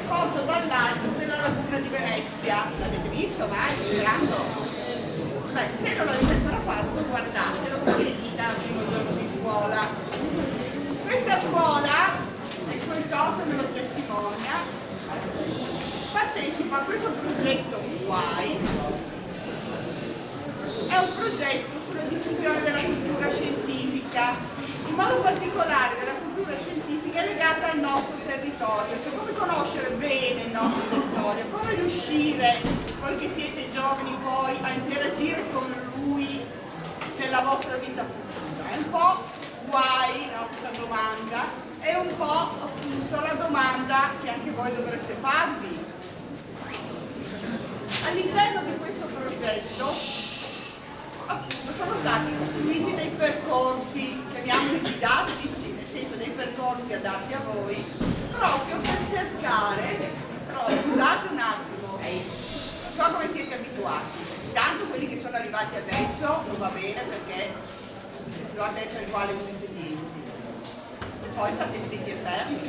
foto dall'alto della laguna di Venezia. L'avete visto mai? Girando? Beh, se non l'avete ancora fatto, guardatelo, come vi dite al primo giorno di scuola. Questa scuola, ecco il Toto me lo testimonia, partecipa a questo progetto WHY. È un progetto sulla diffusione della cultura scientifica, in modo particolare della cultura scientifica legata al nostro territorio, cioè come conoscere bene il nostro territorio, come riuscire, voi che siete giovani poi, a interagire con lui nella vostra vita futura. È un po' why, no, questa domanda, è un po' appunto la domanda che anche voi dovreste farvi. All'interno di questo progetto sono stati costruiti dei percorsi, chiamiamoli didattici, nel senso dei percorsi adatti a voi, proprio per cercare, però scusate un attimo, non so come siete abituati, intanto quelli che sono arrivati adesso non va bene perché dovete essere uguali come se dieci, poi state zitti e fermi,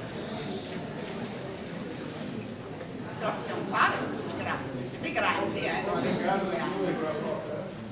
ce la possiamo fare, grazie, siete grandi, non avete 2 anni.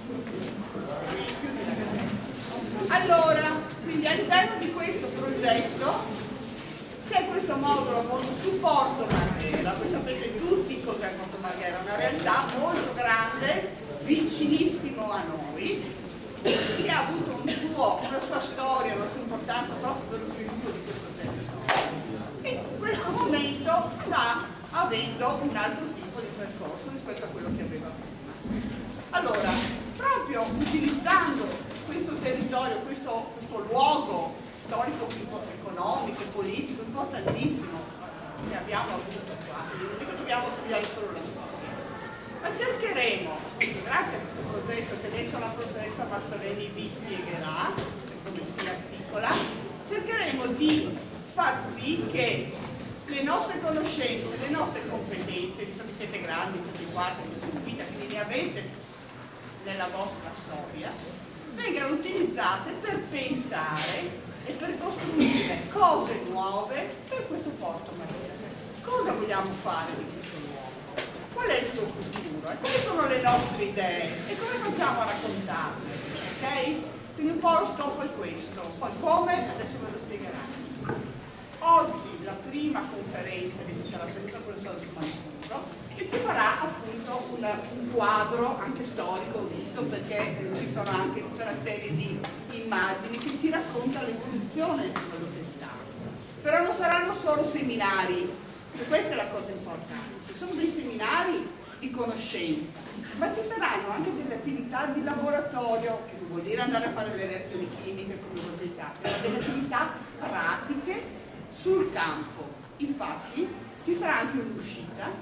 Allora, quindi all'interno di questo progetto c'è questo modulo molto supporto Marghera. Voi sapete tutti cos'è il Porto Marghera, una realtà molto grande, vicinissimo a noi, che ha avuto una sua storia, una sua importanza proprio per lo sviluppo di questo territorio. E in questo momento sta avendo un altro tipo di percorso rispetto a quello che aveva prima. Allora, proprio utilizzando questo territorio, questo luogo storico, economico, politico, importantissimo che abbiamo avuto qua, non dico che dobbiamo studiare solo la storia, ma cercheremo, grazie a questo progetto che adesso la professoressa Mazzoleni vi spiegherà, come si articola, cercheremo di far sì che le nostre conoscenze, le nostre competenze, visto che siete grandi, siete qua, siete in vita, quindi ne avete nella vostra storia, vengano utilizzate per pensare e per costruire cose nuove per questo Porto Marghera. Cosa vogliamo fare di questo luogo? Qual è il suo futuro? E quali sono le nostre idee? E come facciamo a raccontarle? Ok? Quindi un po' lo scopo è questo. Poi come? Adesso ve lo spiegheranno. Oggi la prima conferenza che ci sarà tenuta con il professor Manfuro e ci farà appunto un quadro anche storico, visto perché ci sono anche tutta una serie di immagini che ci racconta l'evoluzione di quello che è stato. Però non saranno solo seminari, e questa è la cosa importante, sono dei seminari di conoscenza, ma ci saranno anche delle attività di laboratorio, che non vuol dire andare a fare le reazioni chimiche come voi pensate, ma delle attività pratiche sul campo. Infatti ci sarà anche un'uscita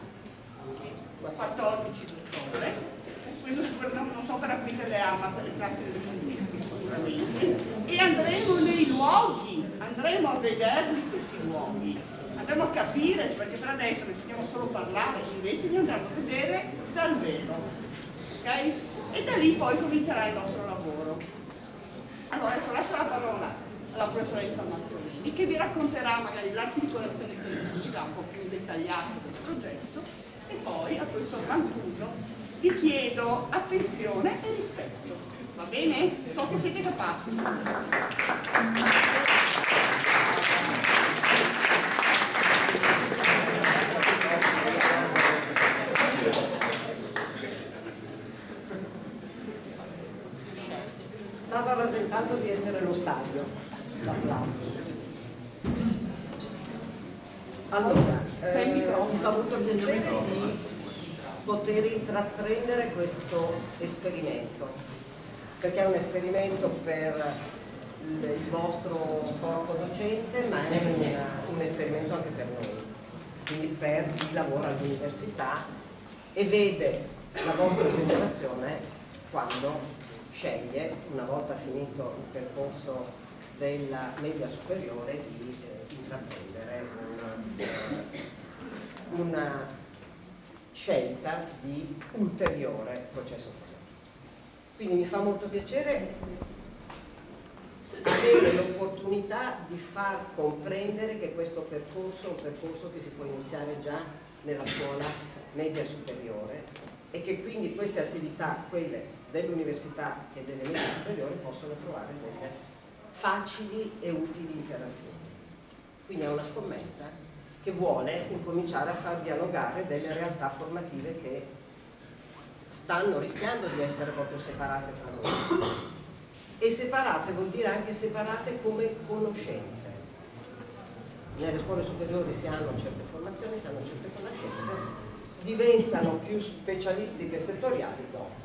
14 ottobre, questo non so per la quinta idea, ma per le classi dello scientifico sicuramente, e andremo nei luoghi, andremo a vederli questi luoghi, andremo a capire, perché per adesso ne sentiamo solo parlare, invece li andremo a vedere dal vero, ok? E da lì poi comincerà il nostro lavoro. Allora adesso lascio la parola alla professoressa Mazzoleni, che vi racconterà magari l'articolazione precisa, un po' più dettagliata del progetto, e poi a professor Mancuso vi chiedo attenzione e rispetto. Va bene? So che siete capaci. Stava rasentando di essere lo stadio. Allora, mi fa molto piacere di poter intraprendere questo esperimento, perché è un esperimento per il vostro corpo docente, ma è un esperimento anche per noi, quindi per chi lavora all'università e vede la vostra generazione quando sceglie, una volta finito il percorso della media superiore, di intraprendere una scelta di ulteriore processo formativo. Quindi mi fa molto piacere avere l'opportunità necessità di far comprendere che questo percorso è un percorso che si può iniziare già nella scuola media superiore e che quindi queste attività, quelle dell'università e delle medie superiori, possono trovare delle facili e utili interazioni. Quindi è una scommessa che vuole incominciare a far dialogare delle realtà formative che stanno rischiando di essere proprio separate tra loro. E separate vuol dire anche separate come conoscenze. Nelle scuole superiori si hanno certe formazioni, si hanno certe conoscenze, diventano più specialistiche e settoriali dopo.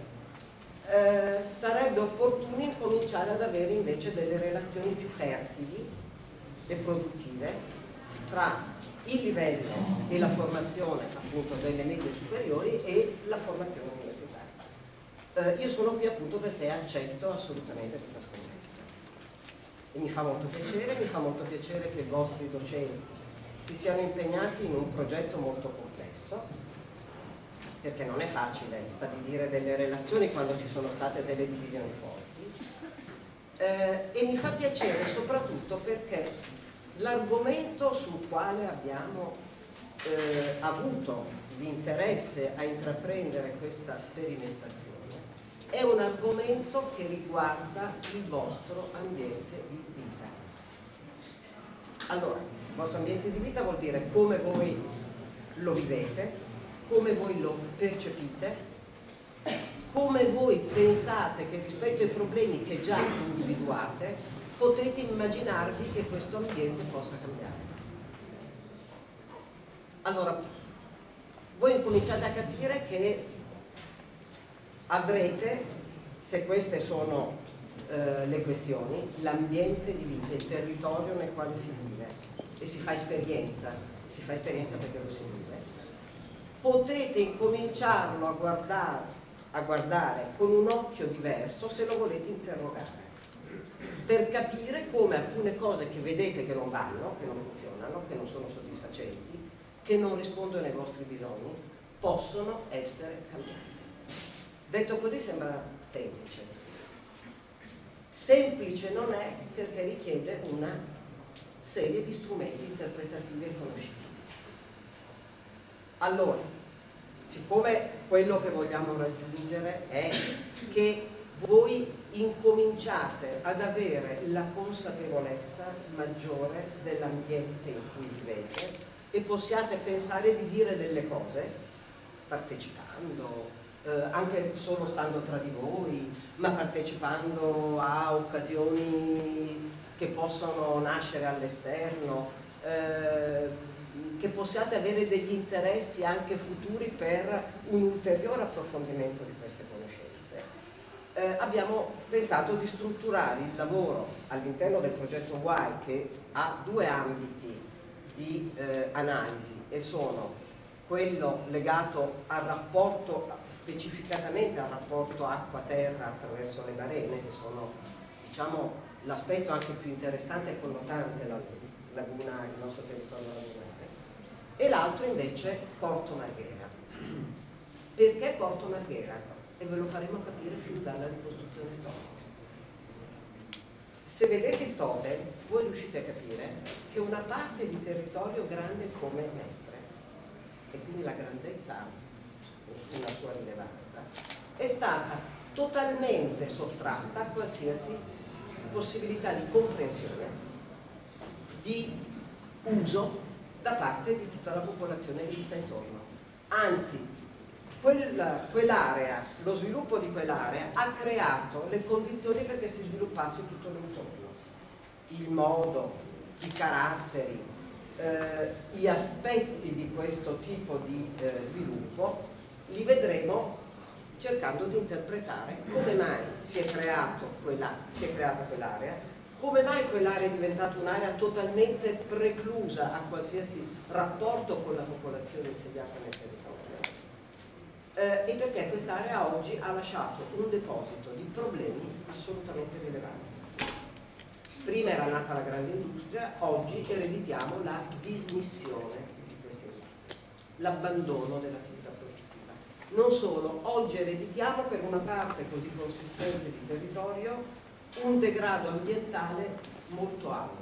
Sarebbe opportuno incominciare ad avere invece delle relazioni più fertili e produttive tra il livello e la formazione appunto delle medie superiori e la formazione universitaria. Io sono qui appunto perché accetto assolutamente questa scommessa e mi fa molto piacere che i vostri docenti si siano impegnati in un progetto molto complesso, perché non è facile stabilire delle relazioni quando ci sono state delle divisioni forti, e mi fa piacere soprattutto perché l'argomento sul quale abbiamo avuto l'interesse a intraprendere questa sperimentazione è un argomento che riguarda il vostro ambiente di vita. Allora, il vostro ambiente di vita vuol dire come voi lo vivete, come voi lo percepite, come voi pensate che rispetto ai problemi che già individuate potete immaginarvi che questo ambiente possa cambiare. Allora, voi incominciate a capire che avrete, se queste sono le questioni, l'ambiente di vita, il territorio nel quale si vive e si fa esperienza perché lo si vive, potete incominciarlo a guardare con un occhio diverso se lo volete interrogare, per capire come alcune cose che vedete che non vanno, che non funzionano, che non sono soddisfacenti, che non rispondono ai vostri bisogni, possono essere cambiate. Detto così sembra semplice. Semplice non è, perché richiede una serie di strumenti interpretativi e conoscitivi. Allora, siccome quello che vogliamo raggiungere è che voi incominciate ad avere la consapevolezza maggiore dell'ambiente in cui vivete e possiate pensare di dire delle cose partecipando, anche solo stando tra di voi, ma partecipando a occasioni che possono nascere all'esterno, che possiate avere degli interessi anche futuri per un ulteriore approfondimento di queste conoscenze. Abbiamo pensato di strutturare il lavoro all'interno del progetto WHY, che ha due ambiti di analisi, e sono quello legato al rapporto, specificatamente al rapporto acqua-terra attraverso le barene, che sono, diciamo, l'aspetto anche più interessante e connotante la laguna, il nostro territorio lagunare, e l'altro invece Porto Marghera. Perché Porto Marghera? E ve lo faremo capire fin dalla ricostruzione storica. Se vedete il totem, voi riuscite a capire che una parte di territorio grande come Mestre, e quindi la grandezza, una sua rilevanza, è stata totalmente sottratta a qualsiasi possibilità di comprensione, di uso da parte di tutta la popolazione che gli sta intorno. Anzi, quell'area, lo sviluppo di quell'area ha creato le condizioni perché si sviluppasse tutto l'intorno. Il modo, i caratteri, gli aspetti di questo tipo di sviluppo li vedremo cercando di interpretare come mai si è creata quell'area, come mai quell'area è diventata un'area totalmente preclusa a qualsiasi rapporto con la popolazione insediata nel territorio, e perché quest'area oggi ha lasciato un deposito di problemi assolutamente rilevanti. Prima era nata la grande industria, oggi ereditiamo la dismissione di questa industria, l'abbandono dell'attività produttiva. Non solo, oggi ereditiamo per una parte così consistente di territorio un degrado ambientale molto alto,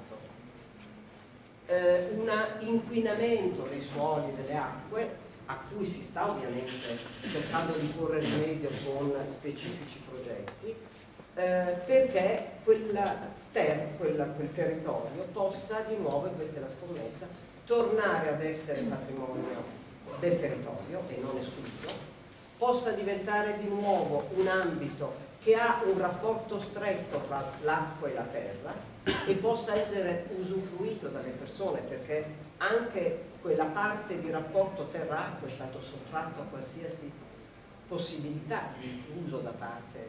un inquinamento dei suoli, delle acque, a cui si sta ovviamente cercando di porre rimedio con specifici progetti, perché quel territorio possa di nuovo, e questa è la scommessa, tornare ad essere patrimonio del territorio e non escluso, possa diventare di nuovo un ambito che ha un rapporto stretto tra l'acqua e la terra e possa essere usufruito dalle persone, perché anche quella parte di rapporto terra-acqua è stato sottratto a qualsiasi possibilità di uso da parte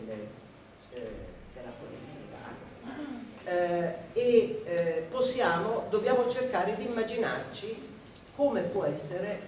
della politica. Dobbiamo cercare di immaginarci come può essere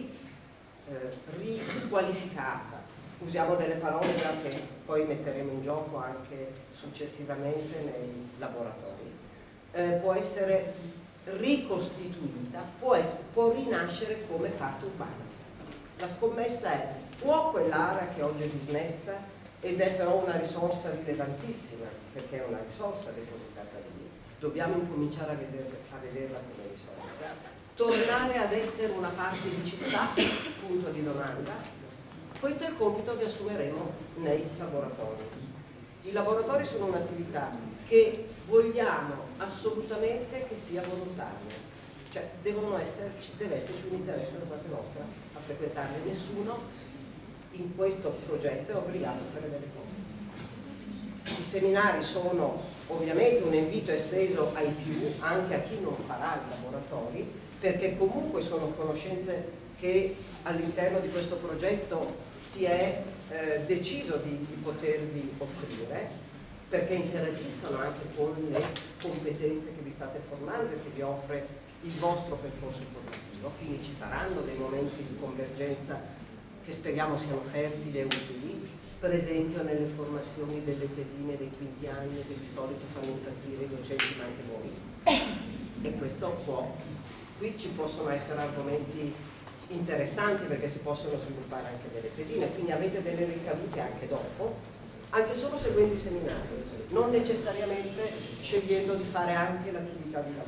riqualificata. Usiamo delle parole che poi metteremo in gioco anche successivamente nei laboratori. Può essere ricostituita, può rinascere come parte urbana. La scommessa è: può quell'area che oggi è dismessa, ed è però una risorsa rilevantissima, perché è una risorsa depositata lì, dobbiamo incominciare a vederla come risorsa, tornare ad essere una parte di città, punto di domanda. Questo è il compito che assumeremo nei laboratori. I laboratori sono un'attività che vogliamo assolutamente che sia volontaria, cioè deve esserci un interesse da parte nostra a frequentarli. Nessuno in questo progetto è obbligato a fare delle cose. I seminari sono ovviamente un invito esteso ai più, anche a chi non farà i laboratori, perché comunque sono conoscenze che all'interno di questo progetto si è deciso di potervi offrire, perché interagiscono anche con le competenze che vi state formando e che vi offre il vostro percorso formativo. Quindi ci saranno dei momenti di convergenza che speriamo siano fertili e utili, per esempio nelle formazioni delle tesine dei quinti anni, che di solito fanno impazzire i docenti ma anche voi, e questo qui ci possono essere argomenti interessanti, perché si possono sviluppare anche delle tesine, quindi avete delle ricadute anche dopo, anche solo seguendo i seminari, non necessariamente scegliendo di fare anche l'attività di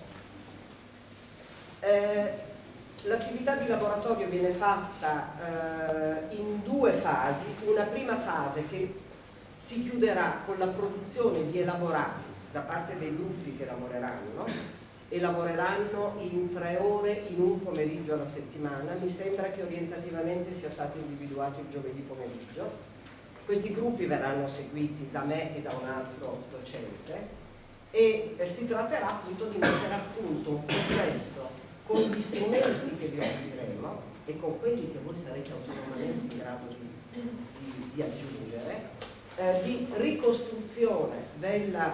laboratorio. L'attività di laboratorio viene fatta in due fasi. Una prima fase che si chiuderà con la produzione di elaborati da parte dei gruppi che lavoreranno in 3 ore in un pomeriggio alla settimana. Mi sembra che orientativamente sia stato individuato il giovedì pomeriggio. Questi gruppi verranno seguiti da me e da un altro docente e si tratterà appunto di mettere a punto un processo con gli strumenti che vi offriremo e con quelli che voi sarete autonomamente in grado di aggiungere, di ricostruzione del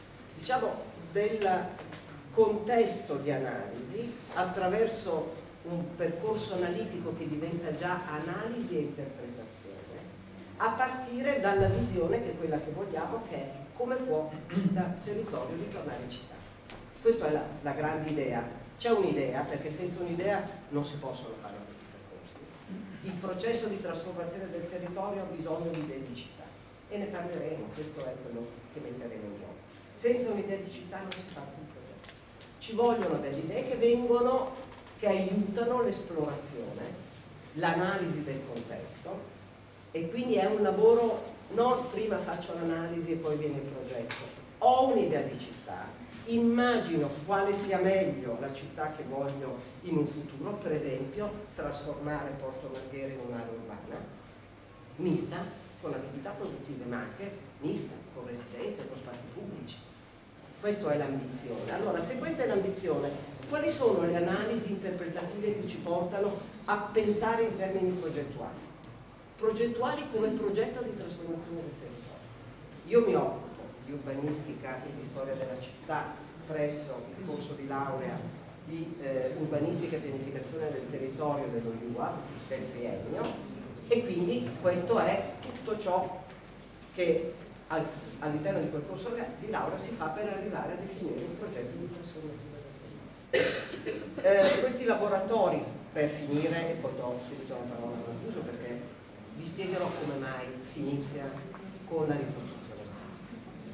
contesto di analisi attraverso un percorso analitico che diventa già analisi e interpretazione, a partire dalla visione che è quella che vogliamo, che è come può questo territorio ritornare in città. Questa è la grande idea. C'è un'idea, perché senza un'idea non si possono fare questi percorsi. Il processo di trasformazione del territorio ha bisogno di idee di città e ne parleremo, questo è quello che metteremo in gioco. Senza un'idea di città non si fa più il progetto. Ci vogliono delle idee che aiutano l'esplorazione, l'analisi del contesto, e quindi è un lavoro non prima faccio l'analisi e poi viene il progetto. Ho un'idea di città, immagino quale sia meglio la città che voglio in un futuro, per esempio trasformare Porto Marghera in un'area urbana mista, con attività produttive, ma anche mista, con residenze, con spazi pubblici. Questa è l'ambizione. Allora, se questa è l'ambizione, quali sono le analisi interpretative che ci portano a pensare in termini progettuali? Progettuali come progetto di trasformazione del territorio. Io mi occupo di urbanistica e di storia della città presso il corso di laurea di urbanistica e pianificazione del territorio dello IUA, del triennio, e quindi questo è tutto ciò che all'interno di quel corso di laurea si fa per arrivare a definire un progetto di trasformazione del territorio. Questi laboratori, per finire, e poi do subito la parola a Mancuso perché vi spiegherò come mai si inizia con la ricostruzione stanza.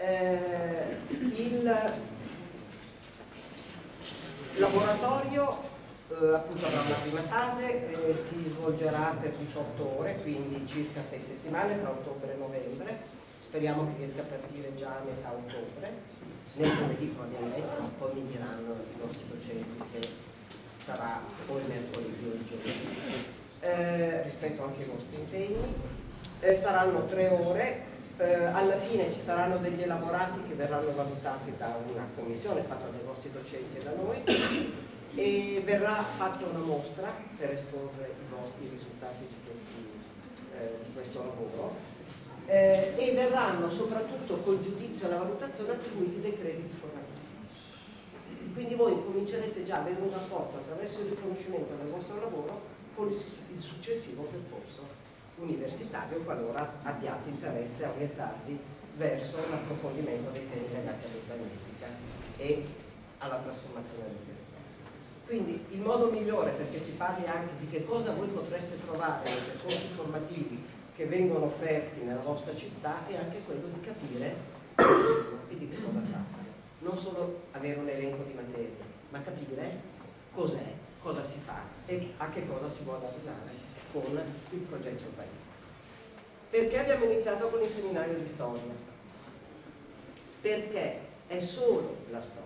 Il laboratorio appunto avrà una prima fase, si svolgerà per 18 ore, quindi circa 6 settimane tra ottobre e novembre. Speriamo che riesca a partire già a metà ottobre, nel giovedì probabilmente, ma poi mi diranno i nostri docenti se sarà o il mercoledì o il giovedì, rispetto anche ai vostri impegni. Saranno 3 ore, alla fine ci saranno degli elaborati che verranno valutati da una commissione fatta dai vostri docenti e da noi, e verrà fatta una mostra per esporre i risultati di questo lavoro, e verranno soprattutto col giudizio e la valutazione attribuiti dei crediti formativi. Quindi voi comincerete già a avere un rapporto attraverso il riconoscimento del vostro lavoro con il successivo percorso universitario, qualora abbiate interesse a orientarvi verso l'approfondimento dei temi legati all'urbanistica e alla trasformazione del territorio. Quindi il modo migliore perché si parli anche di che cosa voi potreste trovare nei percorsi formativi che vengono offerti nella vostra città è anche quello di capire e di che cosa trattano. Non solo avere un elenco di materie, ma capire cos'è, cosa si fa e a che cosa si vuole arrivare con il progetto urbanistico. Perché abbiamo iniziato con il seminario di storia? Perché è solo la storia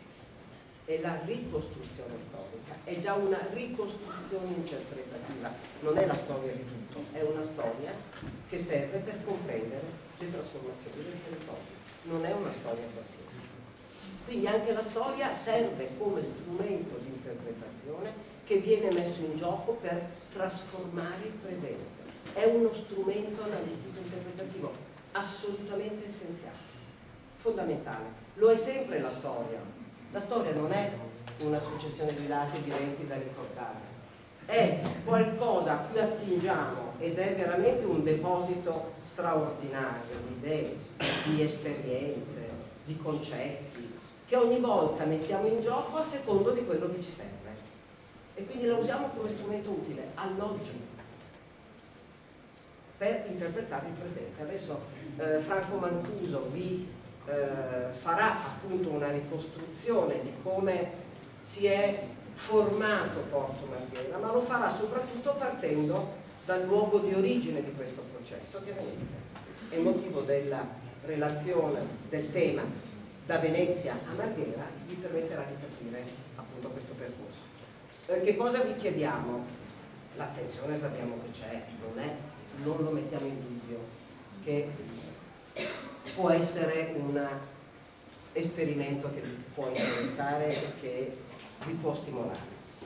e la ricostruzione storica, è già una ricostruzione interpretativa, non è la storia di tutto, è una storia che serve per comprendere le trasformazioni del territorio, non è una storia qualsiasi. Quindi anche la storia serve come strumento di interpretazione che viene messo in gioco per trasformare il presente. È uno strumento analitico interpretativo assolutamente essenziale, fondamentale. Lo è sempre la storia. La storia non è una successione di dati e di eventi da ricordare, è qualcosa a cui attingiamo ed è veramente un deposito straordinario di idee, di esperienze, di concetti, che ogni volta mettiamo in gioco a secondo di quello che ci serve. E quindi la usiamo come strumento utile all'oggi per interpretare il presente. Adesso Franco Mancuso vi farà appunto una ricostruzione di come si è formato Porto Marghera, ma lo farà soprattutto partendo dal luogo di origine di questo processo, che è Venezia. E il motivo della relazione del tema da Venezia a Marghera vi permetterà di capire appunto questo percorso. Che cosa vi chiediamo? L'attenzione sappiamo che c'è, non lo mettiamo in dubbio, che può essere un esperimento che vi può interessare e che vi può stimolare.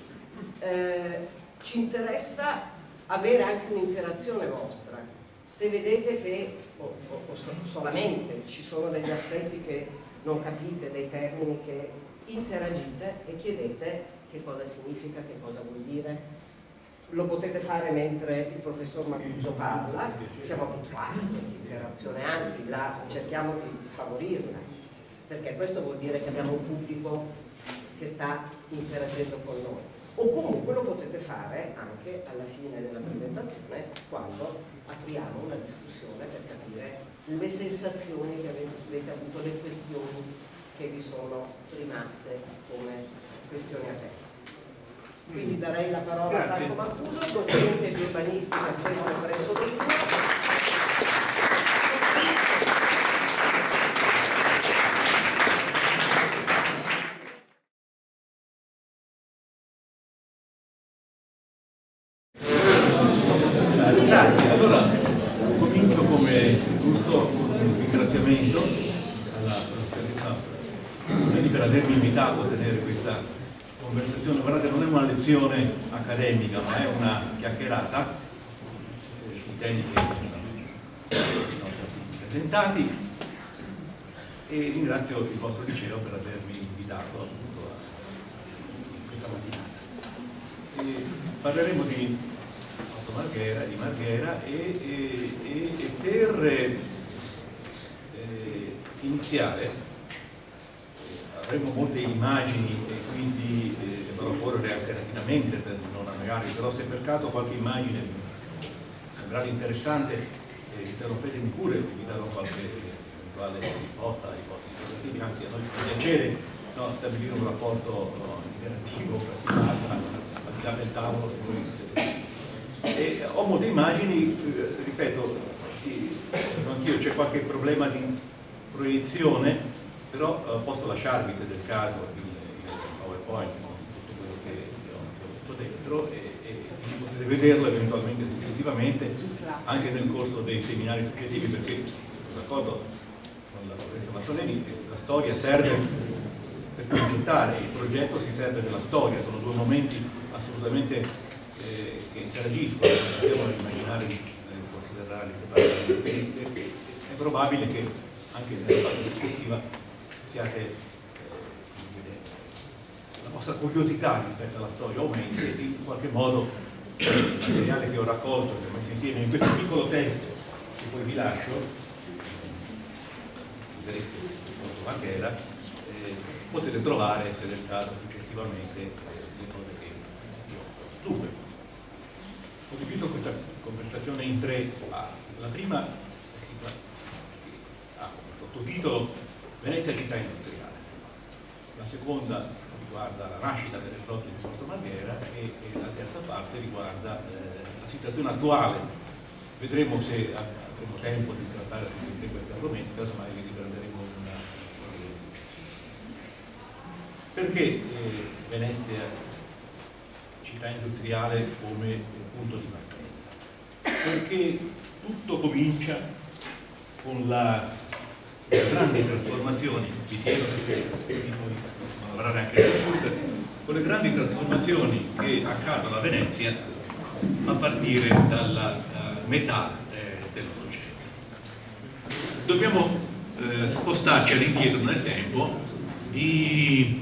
Ci interessa avere anche un'interazione vostra. Se vedete che o solamente ci sono degli aspetti che non capite, dei termini, che interagite e chiedete che cosa significa, che cosa vuol dire. Lo potete fare mentre il professor Mancuso parla, siamo abituati a questa interazione, anzi cerchiamo di favorirla, perché questo vuol dire che abbiamo un pubblico che sta interagendo con noi. O comunque lo potete fare anche alla fine della presentazione, quando apriamo una discussione per capire le sensazioni che avete avuto, le questioni che vi sono rimaste come questioni aperte. Quindi darei la parola a Franco Mancuso, docente di urbanistica sempre presso l'INPS. Grazie, allora comincio come giusto con un ringraziamento alla professoressa Bonelli per avermi invitato a tenere questa conversazione. Guardate, non è una lezione accademica, ma è una chiacchierata sui temi che sono stati presentati, e ringrazio il vostro liceo per avermi invitato appunto a questa mattinata. Parleremo di Marghera e per iniziare avremo molte immagini e quindi dovrò correre anche rapidamente per non annoiarvi, però se per caso qualche immagine sembrava interessante interrompetemi pure, vi darò qualche eventuale risposta ai vostri interrogativi, anzi a noi fa piacere stabilire un rapporto interattivo, al di là del tavolo. E ho molte immagini, ripeto, anch'io c'è qualche problema di proiezione, però posso lasciarvi, se del caso, il PowerPoint con tutto quello che ho messo dentro e potete vederlo eventualmente successivamente anche nel corso dei seminari successivi, perché sono d'accordo con la professoressa Mazzoleni che la storia serve per progettare, il progetto si serve della storia, sono due momenti assolutamente che interagiscono, non possiamo immaginare di considerarli separatamente. È probabile che anche nella fase successiva siate la vostra curiosità rispetto alla storia aumenti e in qualche modo il materiale che ho raccolto, che ho messo insieme in questo piccolo testo che poi vi lascio, vedrete anche era, potete trovare, se del caso, successivamente le cose che io ho. Dunque, ho diviso questa conversazione in tre parti. La prima ha come sottotitolo Venezia città industriale, la seconda riguarda la nascita delle flotte di Porto Marghera e la terza parte riguarda la situazione attuale. Vedremo se avremo tempo di trattare tutti questi argomenti, casomai li riprenderemo una perché Venezia città industriale come punto di partenza? Perché tutto comincia con le grandi trasformazioni, vi chiedo perché poi possiamo lavorare anche nel computer, con le grandi trasformazioni che accadono a Venezia a partire dalla metà dell'Ottocento. Dobbiamo spostarci all'indietro nel tempo di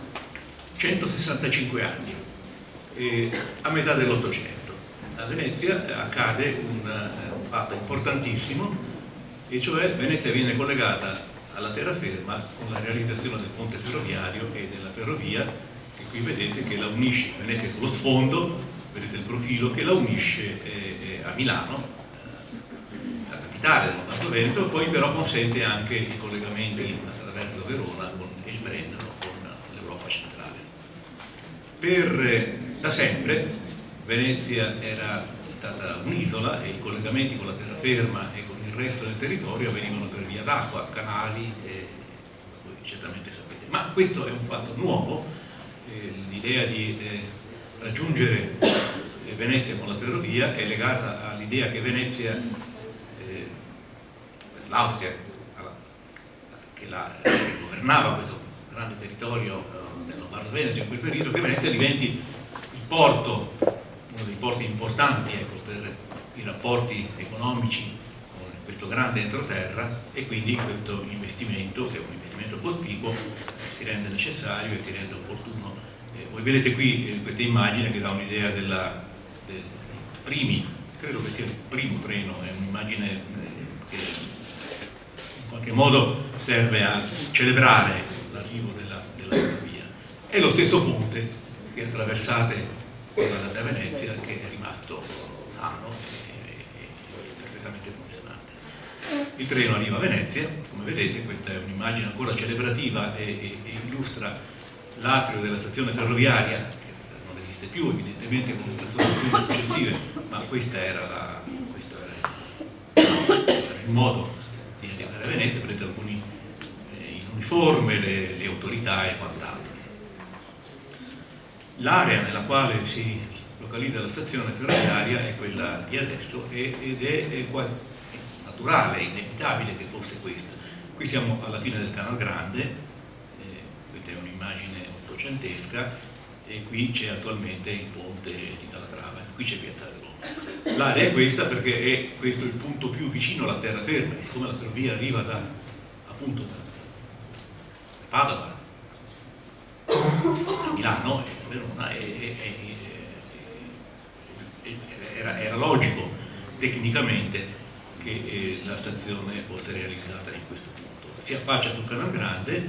165 anni, a metà dell'Ottocento. A Venezia accade un fatto importantissimo, e cioè Venezia viene collegata alla terraferma con la realizzazione del ponte ferroviario e della ferrovia, che qui vedete che la unisce, Venezia sullo sfondo, vedete il profilo che la unisce a Milano, la capitale del Nord Veneto, poi però consente anche i collegamenti attraverso Verona con il Brennero, con l'Europa centrale. Da sempre Venezia era stata un'isola e i collegamenti con la terraferma e con il resto del territorio avvenivano per via d'acqua, canali, voi certamente sapete. Ma questo è un fatto nuovo, l'idea di raggiungere Venezia con la ferrovia è legata all'idea che Venezia, l'Austria che governava questo grande territorio del Nord Veneto in quel periodo, che Venezia diventi il porto, uno dei porti importanti per i rapporti economici con questo grande entroterra, e quindi questo investimento, che è un investimento cospicuo, si rende necessario e si rende opportuno. Voi vedete qui questa immagine che dà un'idea dei primi, credo che sia il primo treno, è un'immagine che in qualche modo serve a celebrare l'arrivo della ferrovia. È lo stesso ponte che attraversate quando andate a Venezia, che è rimasto sano e perfettamente funzionante. Il treno arriva a Venezia, come vedete, questa è un'immagine ancora celebrativa e illustra l'atrio della stazione ferroviaria, che non esiste più evidentemente con le stazioni successive, ma questo era il modo di arrivare a Venezia. Vedete alcuni in uniforme, le autorità e quant'altro. L'area nella quale si localizza la stazione ferroviaria è quella di adesso ed è naturale, inevitabile che fosse questa. Qui siamo alla fine del Canal Grande, questa è un'immagine ottocentesca, e qui c'è attualmente il ponte di Calatrava, qui c'è Piazza Roma. L'area è questa perché è questo il punto più vicino alla terraferma, siccome la ferrovia arriva appunto da Padova, a Milano e a Verona, era logico tecnicamente che la stazione fosse realizzata in questo punto. Si affaccia sul Canal Grande,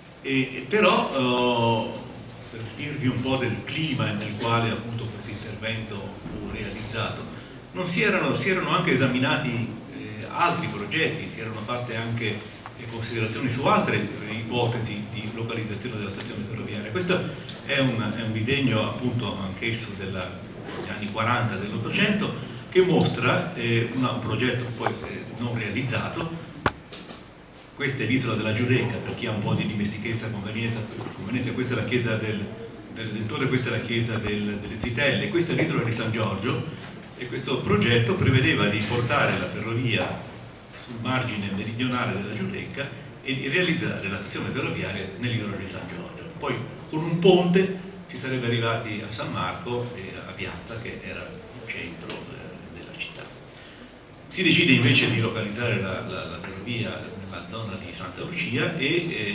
però per dirvi un po' del clima nel quale appunto questo intervento fu realizzato, si erano anche esaminati altri progetti, si erano fatte anche considerazioni su altre ipotesi di localizzazione della stazione ferroviaria. Questo è un disegno appunto anch'esso degli anni 40 dell'Ottocento, che mostra un progetto poi non realizzato. Questa è l'isola della Giudecca, per chi ha un po' di dimestichezza conveniente. Questa è la chiesa del Redentore, questa è la chiesa delle Zitelle, questa è l'isola di San Giorgio, e questo progetto prevedeva di portare la ferrovia sul margine meridionale della Giudecca e di realizzare la stazione ferroviaria nell'isola di San Giorgio. Poi con un ponte si sarebbe arrivati a San Marco e a Piazza, che era il centro della città. Si decide invece di localizzare la ferrovia nella zona di Santa Lucia e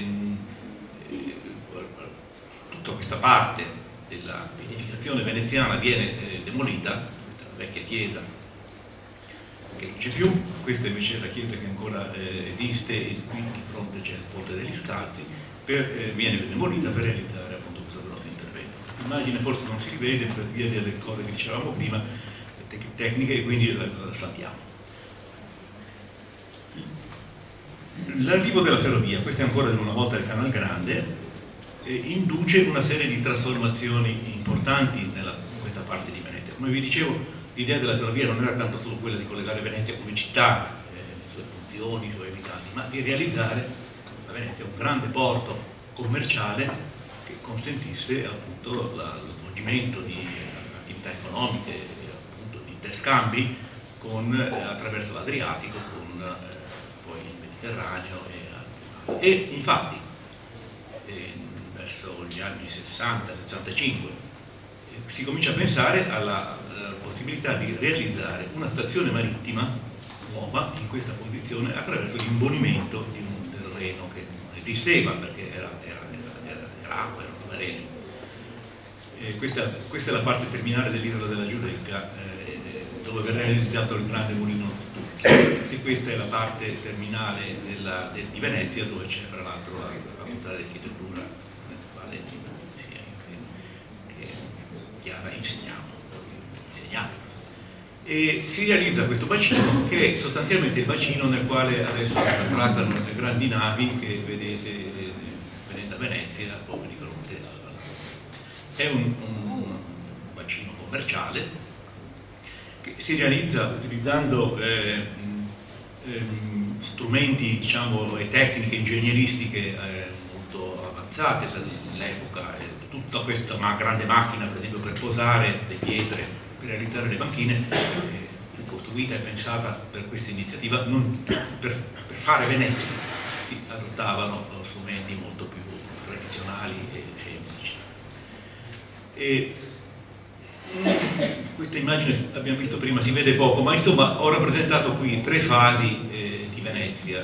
tutta questa parte della edificazione veneziana viene demolita, la vecchia chiesa che non c'è più, questa invece è la chiesa che ancora esiste, e qui di fronte c'è il ponte degli Scalzi, viene demolita per realizzare appunto questo grosso intervento. L'immagine forse non si vede per via delle cose che dicevamo prima, tecniche, e quindi la saltiamo. L'arrivo della ferrovia, questa è ancora una volta il Canal Grande, induce una serie di trasformazioni importanti in questa parte di Venezia. Come vi dicevo, l'idea della ferrovia non era tanto solo quella di collegare Venezia come città, le sue funzioni, i suoi abitanti, ma di realizzare a Venezia un grande porto commerciale che consentisse appunto l'avvolgimento di attività economiche, appunto di interscambi attraverso l'Adriatico con poi il Mediterraneo e infatti verso gli anni 60-65 si comincia a pensare alla possibilità di realizzare una stazione marittima nuova in questa condizione attraverso l'imbonimento di un terreno che non esisteva perché era acqua, erano terreni. Questa è la parte terminale dell'isola della Giudecca, dove verrà realizzato il grande mulino turco, e questa è la parte terminale di Venezia, dove c'è tra l'altro la facoltà di architettura nella quale Chiara insegniamo. E si realizza questo bacino, che è sostanzialmente il bacino nel quale adesso attraccano le grandi navi che vedete venendo da Venezia proprio di fronte è un bacino commerciale che si realizza utilizzando strumenti, diciamo, e tecniche ingegneristiche molto avanzate dell'epoca. Tutta questa grande macchina, per esempio, per posare le pietre per realizzare le banchine, fu costruita e pensata per questa iniziativa, non per fare Venezia. Si adottavano strumenti molto più tradizionali e semplici. Questa immagine abbiamo visto prima, si vede poco, ma insomma ho rappresentato qui 3 fasi di Venezia,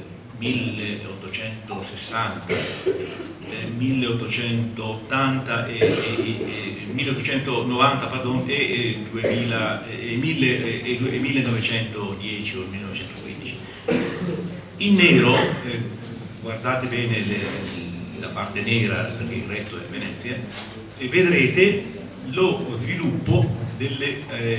1860, 1880 e 1890 pardon, e 1910 o 1915. In nero, guardate bene la parte nera perché il resto è Venezia, e vedrete lo sviluppo delle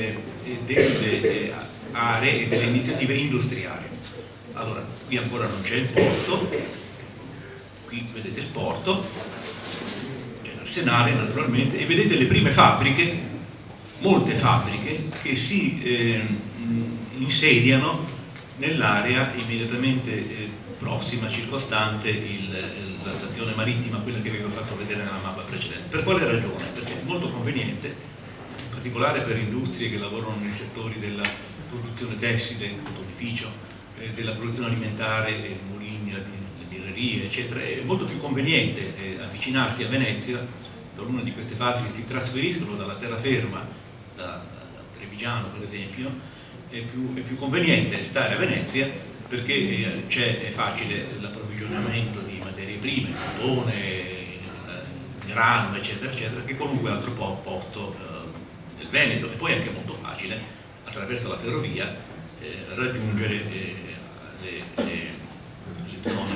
aree e delle iniziative industriali. Allora, qui ancora non c'è il porto, qui vedete il porto, c'è l'Arsenale naturalmente, e vedete le prime fabbriche, molte fabbriche che si insediano nell'area immediatamente prossima, circostante la stazione marittima, quella che vi avevo fatto vedere nella mappa precedente. Per quale ragione? Perché è molto conveniente, in particolare per industrie che lavorano nei settori della produzione tessile, automaticio, della produzione alimentare, mulini, le birrerie, eccetera. È molto più conveniente avvicinarsi a Venezia. Da una di queste fabbriche si trasferiscono dalla terraferma, da Trevigiano per esempio, è più conveniente stare a Venezia perché è facile l'approvvigionamento di materie prime, cotone, grano, eccetera, eccetera, che qualunque altro posto del Veneto, e poi è anche molto facile attraverso la ferrovia raggiungere le zone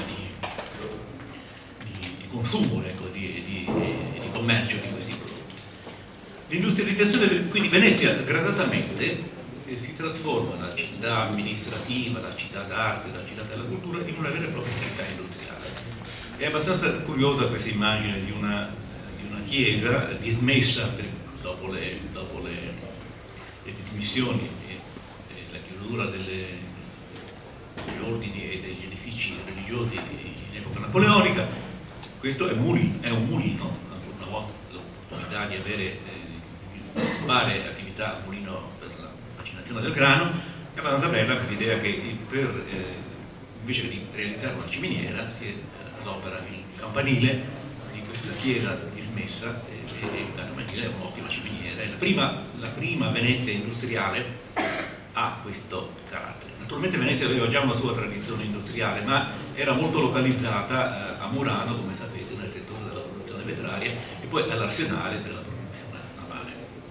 di consumo, ecco, di commercio di questi prodotti. L'industrializzazione, quindi Venezia gradatamente si trasforma la città amministrativa, la città d'arte, la città della cultura in una vera e propria città industriale. È abbastanza curiosa questa immagine di una chiesa dismessa dopo le dismissioni e la chiusura degli ordini e degli edifici religiosi in epoca napoleonica. Questo è un mulino, ancora una volta l'opportunità di avere fare attività a mulino per la macinazione del grano. È abbastanza bella l'idea che invece di realizzare una ciminiera si adopera il campanile di questa chiesa dismessa e il campanile è un'ottima ciminiera. È la prima Venezia industriale ha questo carattere. Naturalmente Venezia aveva già una sua tradizione industriale, ma era molto localizzata a Murano, come sapete, nel settore della produzione vetraria e poi all'Arsenale per la produzione navale.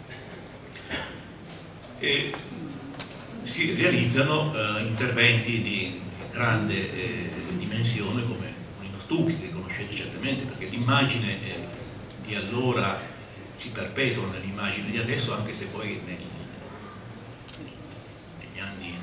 E si realizzano interventi di grande dimensione come Mulino Stucchi, che conoscete certamente, perché l'immagine di allora si perpetua nell'immagine di adesso, anche se poi negli anni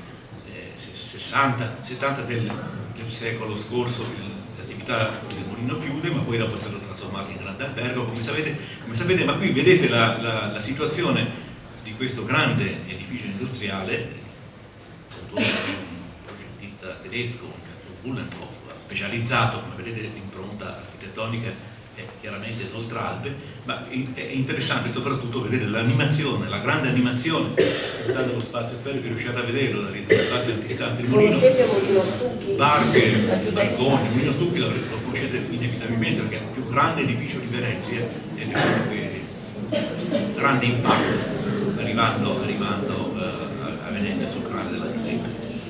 60-70 del secolo scorso l'attività del mulino chiude, ma poi dopo è stato trasformato in grande albergo, come sapete, ma qui vedete la situazione di questo grande edificio industriale, autore di un progettista tedesco, Bullenkopf, specializzato, come vedete l'impronta architettonica è chiaramente d'Oltralpe, ma è interessante soprattutto vedere l'animazione, la grande animazione data dallo spazio ferro, che riuscite a vederlo dallo spazio antistante. Il mulino, barche, balconi, il Mulino Stucchi lo conoscete inevitabilmente perché è il più grande edificio di Venezia e un grande impatto arrivando a Venezia sul canale della Stella.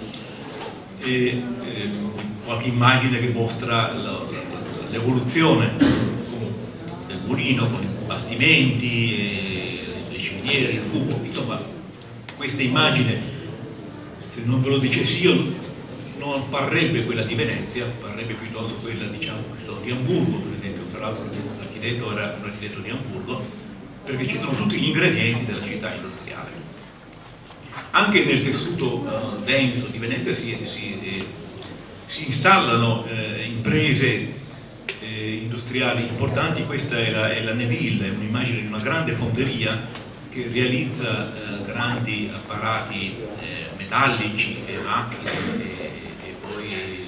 E qualche immagine che mostra l'evoluzione del mulino con i bastimenti, le ciminiere, il fumo, insomma questa immagine, se non ve lo dicessi io, non parrebbe quella di Venezia, parrebbe piuttosto quella, diciamo, di Amburgo, per esempio. Tra l'altro l'architetto era un architetto di Amburgo, perché ci sono tutti gli ingredienti della città industriale. Anche nel tessuto denso di Venezia si installano imprese industriali importanti. Questa è la Neville, è un'immagine di una grande fonderia che realizza grandi apparati metallici e macchine e poi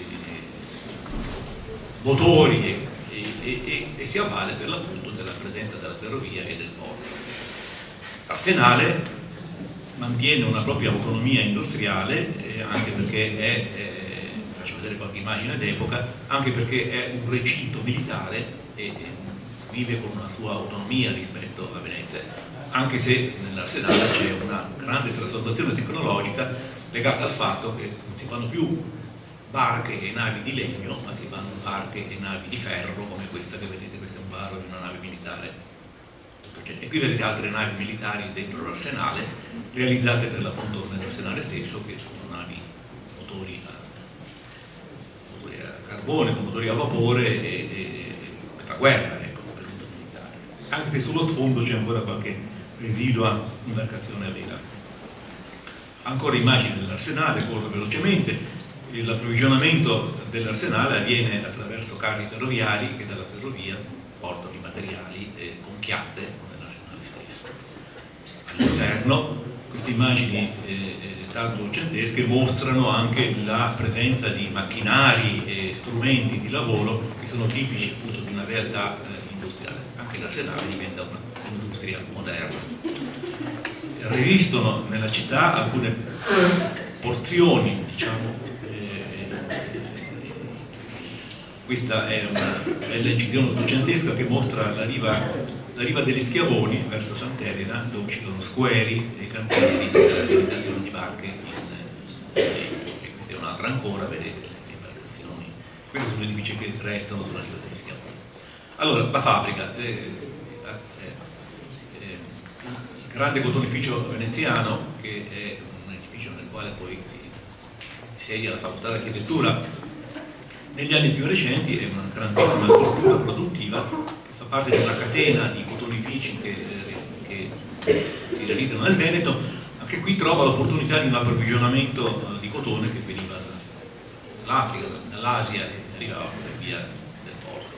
motori e si avvale per l'appunto della presenza della ferrovia e del porto. Arsenale mantiene una propria autonomia industriale anche perché faccio vedere qualche immagine d'epoca, anche perché è un recinto militare e vive con una sua autonomia rispetto a Venezia, anche se nell'Arsenale c'è una grande trasformazione tecnologica legata al fatto che non si fanno più barche e navi di legno, ma si fanno barche e navi di ferro, come questa che vedete. Questo è un barro di una nave militare, e qui vedete altre navi militari dentro l'Arsenale realizzate per l'appunto nell'Arsenale stesso, che sono navi motori a carbone, con motori a vapore e per la guerra, ecco, per l'uso militare. Anche se sullo sfondo c'è ancora qualche residua imbarcazione a vela. Ancora immagini dell'Arsenale, corro velocemente. L'approvvigionamento dell'Arsenale avviene attraverso carri ferroviari che dalla ferrovia portano i materiali con chiatte nell'Arsenale stesso. All'interno queste immagini tardo-ottocentesche mostrano anche la presenza di macchinari e strumenti di lavoro che sono tipici appunto di una realtà industriale. Anche l'Arsenale diventa un'industria moderna. Resistono nella città alcune porzioni, diciamo. Questa è una bella incisione ottocentesca che mostra la riva degli Schiavoni verso Sant'Elena, dove ci sono squeri e cantieri di realizzazione di barche questa è un'altra ancora, vedete le imbarcazioni. Questi sono gli edifici che restano sulla riva degli Schiavoni. Allora, la fabbrica, il grande cotonificio veneziano, che è un edificio nel quale poi si sedia la facoltà di architettura. Negli anni più recenti è una grandissima struttura produttiva che fa parte di una catena di cotonifici che si realizzano nel Veneto, che qui trova l'opportunità di un approvvigionamento di cotone che veniva dall'Africa, dall'Asia e arrivava per via del porto.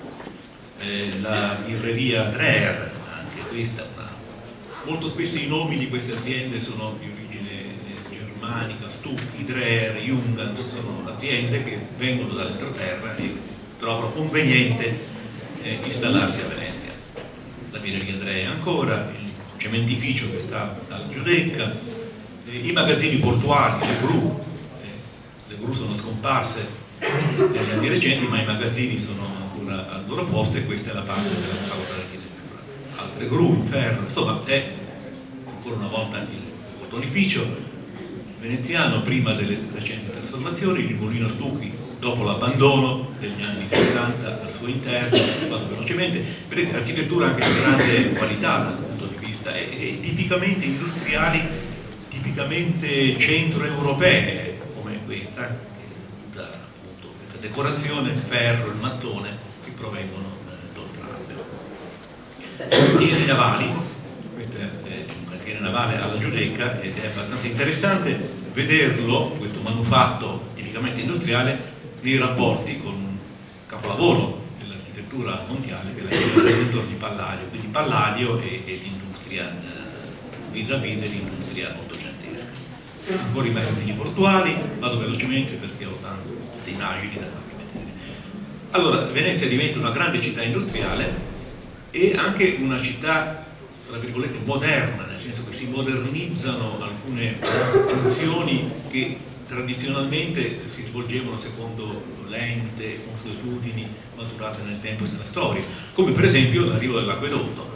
La birreria Dreher, anche questa molto spesso i nomi di queste aziende sono di origine germanica, Stucchi, Dreher, Junghans, sono aziende che vengono dall'entroterra e trovano conveniente installarsi a Venezia. La birreria Dreher ancora, il cementificio che sta alla Giudecca, i magazzini portuali, le gru sono scomparse negli anni recenti, ma i magazzini sono ancora al loro posto e questa è la parte della fabbrica d'architettura. Altre gru in ferro, insomma è ancora una volta il cotonificio veneziano prima delle recenti trasformazioni, il mulino Stucchi dopo l'abbandono degli anni 60 al suo interno, vado velocemente, vedete architettura anche di grande qualità dal punto di vista e tipicamente industriali, tipicamente centroeuropee come questa, da appunto questa decorazione, il ferro, il mattone che provengono d'oltralpe. Cantieri navali, questo è un cantiere navale alla Giudecca ed è abbastanza interessante vederlo, questo manufatto tipicamente industriale, nei rapporti con un capolavoro dell'architettura mondiale che è l'inventore di Palladio, quindi Palladio e l'industria vis-à-vis dell'industria ottocentesca. Ancora i magazzini portuali, vado velocemente perché ho tante immagini da farvi vedere. Allora, Venezia diventa una grande città industriale e anche una città, tra virgolette, moderna, nel senso che si modernizzano alcune funzioni che tradizionalmente si svolgevano secondo lente, consuetudini maturate nel tempo e nella storia, come per esempio l'arrivo dell'acquedotto.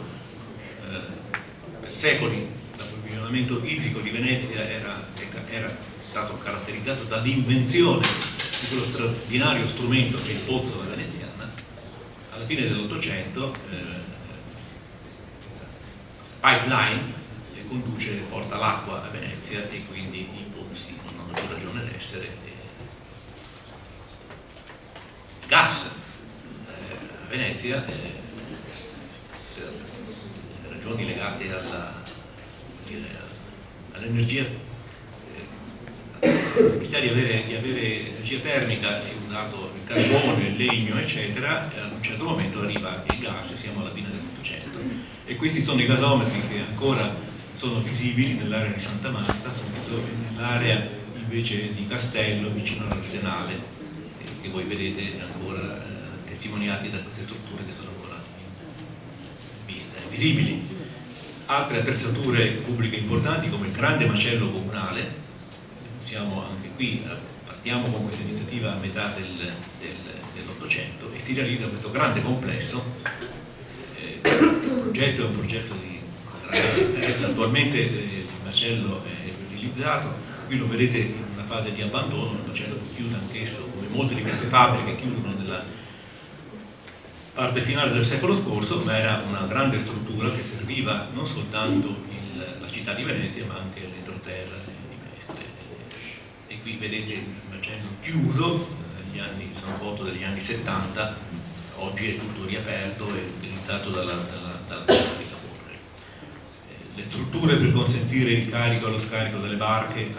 Per secoli l'approvvigionamento idrico di Venezia era stato caratterizzato dall'invenzione di quello straordinario strumento che è il pozzo alla veneziana. Alla fine dell'Ottocento pipeline porta l'acqua a Venezia e quindi i pozzi non hanno più ragione d'essere. Gas a Venezia, per ragioni legate all'energia, la possibilità di avere energia termica, si è usato il carbone, il legno eccetera, e ad un certo momento arriva il gas, siamo alla fine dell'Ottocento e questi sono i gasometri che ancora sono visibili nell'area di Santa Marta, e nell'area invece di Castello vicino all'Arsenale, che voi vedete ancora testimoniati da queste strutture che sono ancora viste, visibili. Altre attrezzature pubbliche importanti come il grande macello comunale, siamo anche qui, partiamo con questa iniziativa a metà dell'Ottocento e si realizza questo grande complesso. Il progetto è un progetto di attualmente il macello è utilizzato, qui lo vedete in una fase di abbandono, il macello chiude anch'esso, come molte di queste fabbriche chiudono nella parte finale del secolo scorso, ma era una grande struttura che serviva non soltanto la città di Venezia ma anche l'entroterra di Mestre. E qui vedete il macello chiuso, sono foto degli anni 70, oggi è tutto riaperto e utilizzato dalla fabbrica. Le strutture per consentire il carico e lo scarico delle barche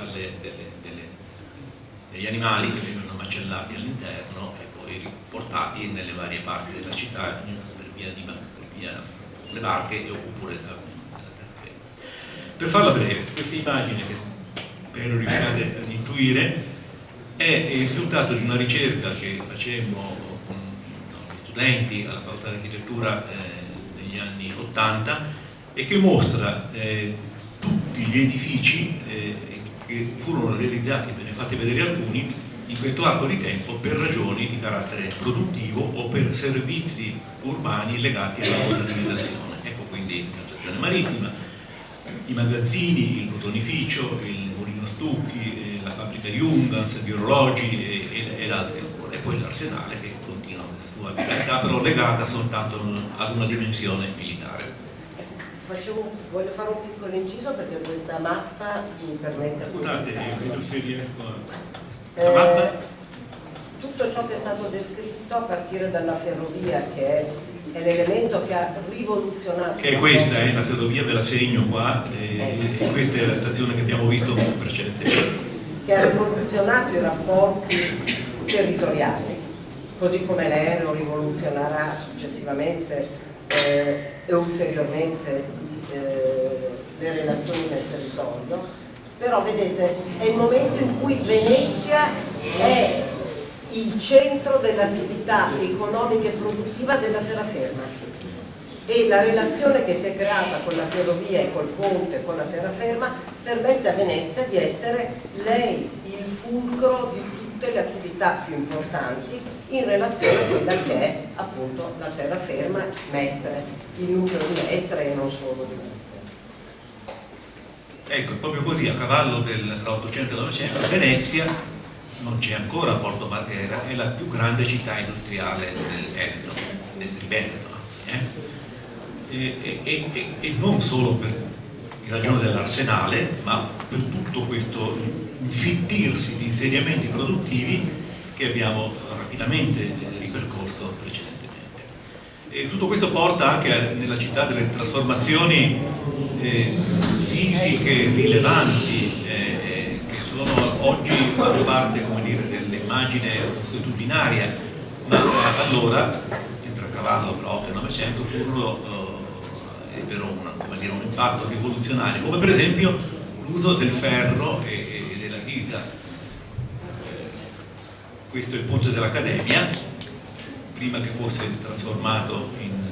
degli animali che vengono macellati all'interno e poi riportati nelle varie parti della città per via le barche oppure da terraferma. Per farla breve, questa immagine che spero riusciate ad intuire è il risultato di una ricerca che facemmo con i nostri studenti alla facoltà di architettura negli anni 80 e che mostra tutti gli edifici che furono realizzati, ve ne fate vedere alcuni, in questo arco di tempo per ragioni di carattere produttivo o per servizi urbani legati alla modernizzazione. Ecco quindi la stazione marittima, i magazzini, il cotonificio, il mulino Stucchi, la fabbrica Junghans, gli orologi ed altri ancora, e poi l'Arsenale che continua la sua vitalità però legata soltanto ad una dimensione militare. Voglio fare un piccolo inciso perché questa mappa mi permette se riesco la mappa. tutto ciò che è stato descritto a partire dalla ferrovia che è è l'elemento che ha rivoluzionato. Che è questa, la ferrovia, ve la segno qua, e questa è la stazione che abbiamo visto precedentemente. Che ha rivoluzionato i rapporti territoriali, così come l'aereo rivoluzionerà successivamente e ulteriormente le relazioni nel territorio. Però vedete, è il momento in cui Venezia è il centro dell'attività economica e produttiva della terraferma, e la relazione che si è creata con la ferrovia e col ponte, con la terraferma, permette a Venezia di essere lei il fulcro di tutte le attività più importanti in relazione a quella che è appunto la terraferma, Mestre, il nucleo di Mestre e non solo di Mestre. Ecco, proprio così, a cavallo tra 800 e 900, Venezia, non c'è ancora Porto Marghera, è la più grande città industriale del Veneto, anzi, e non solo per in ragione dell'arsenale, ma per tutto questo infittirsi di insediamenti produttivi che abbiamo rapidamente ripercorso precedentemente. E tutto questo porta anche nella città delle trasformazioni fisiche rilevanti, che sono oggi fanno parte, come dire, dell'immagine consuetudinaria, ma allora, sempre a cavallo tra 8 e 900, ebbero un impatto rivoluzionario, come per esempio l'uso del ferro e della ghisa. Questo è il ponte dell'Accademia, prima che fosse trasformato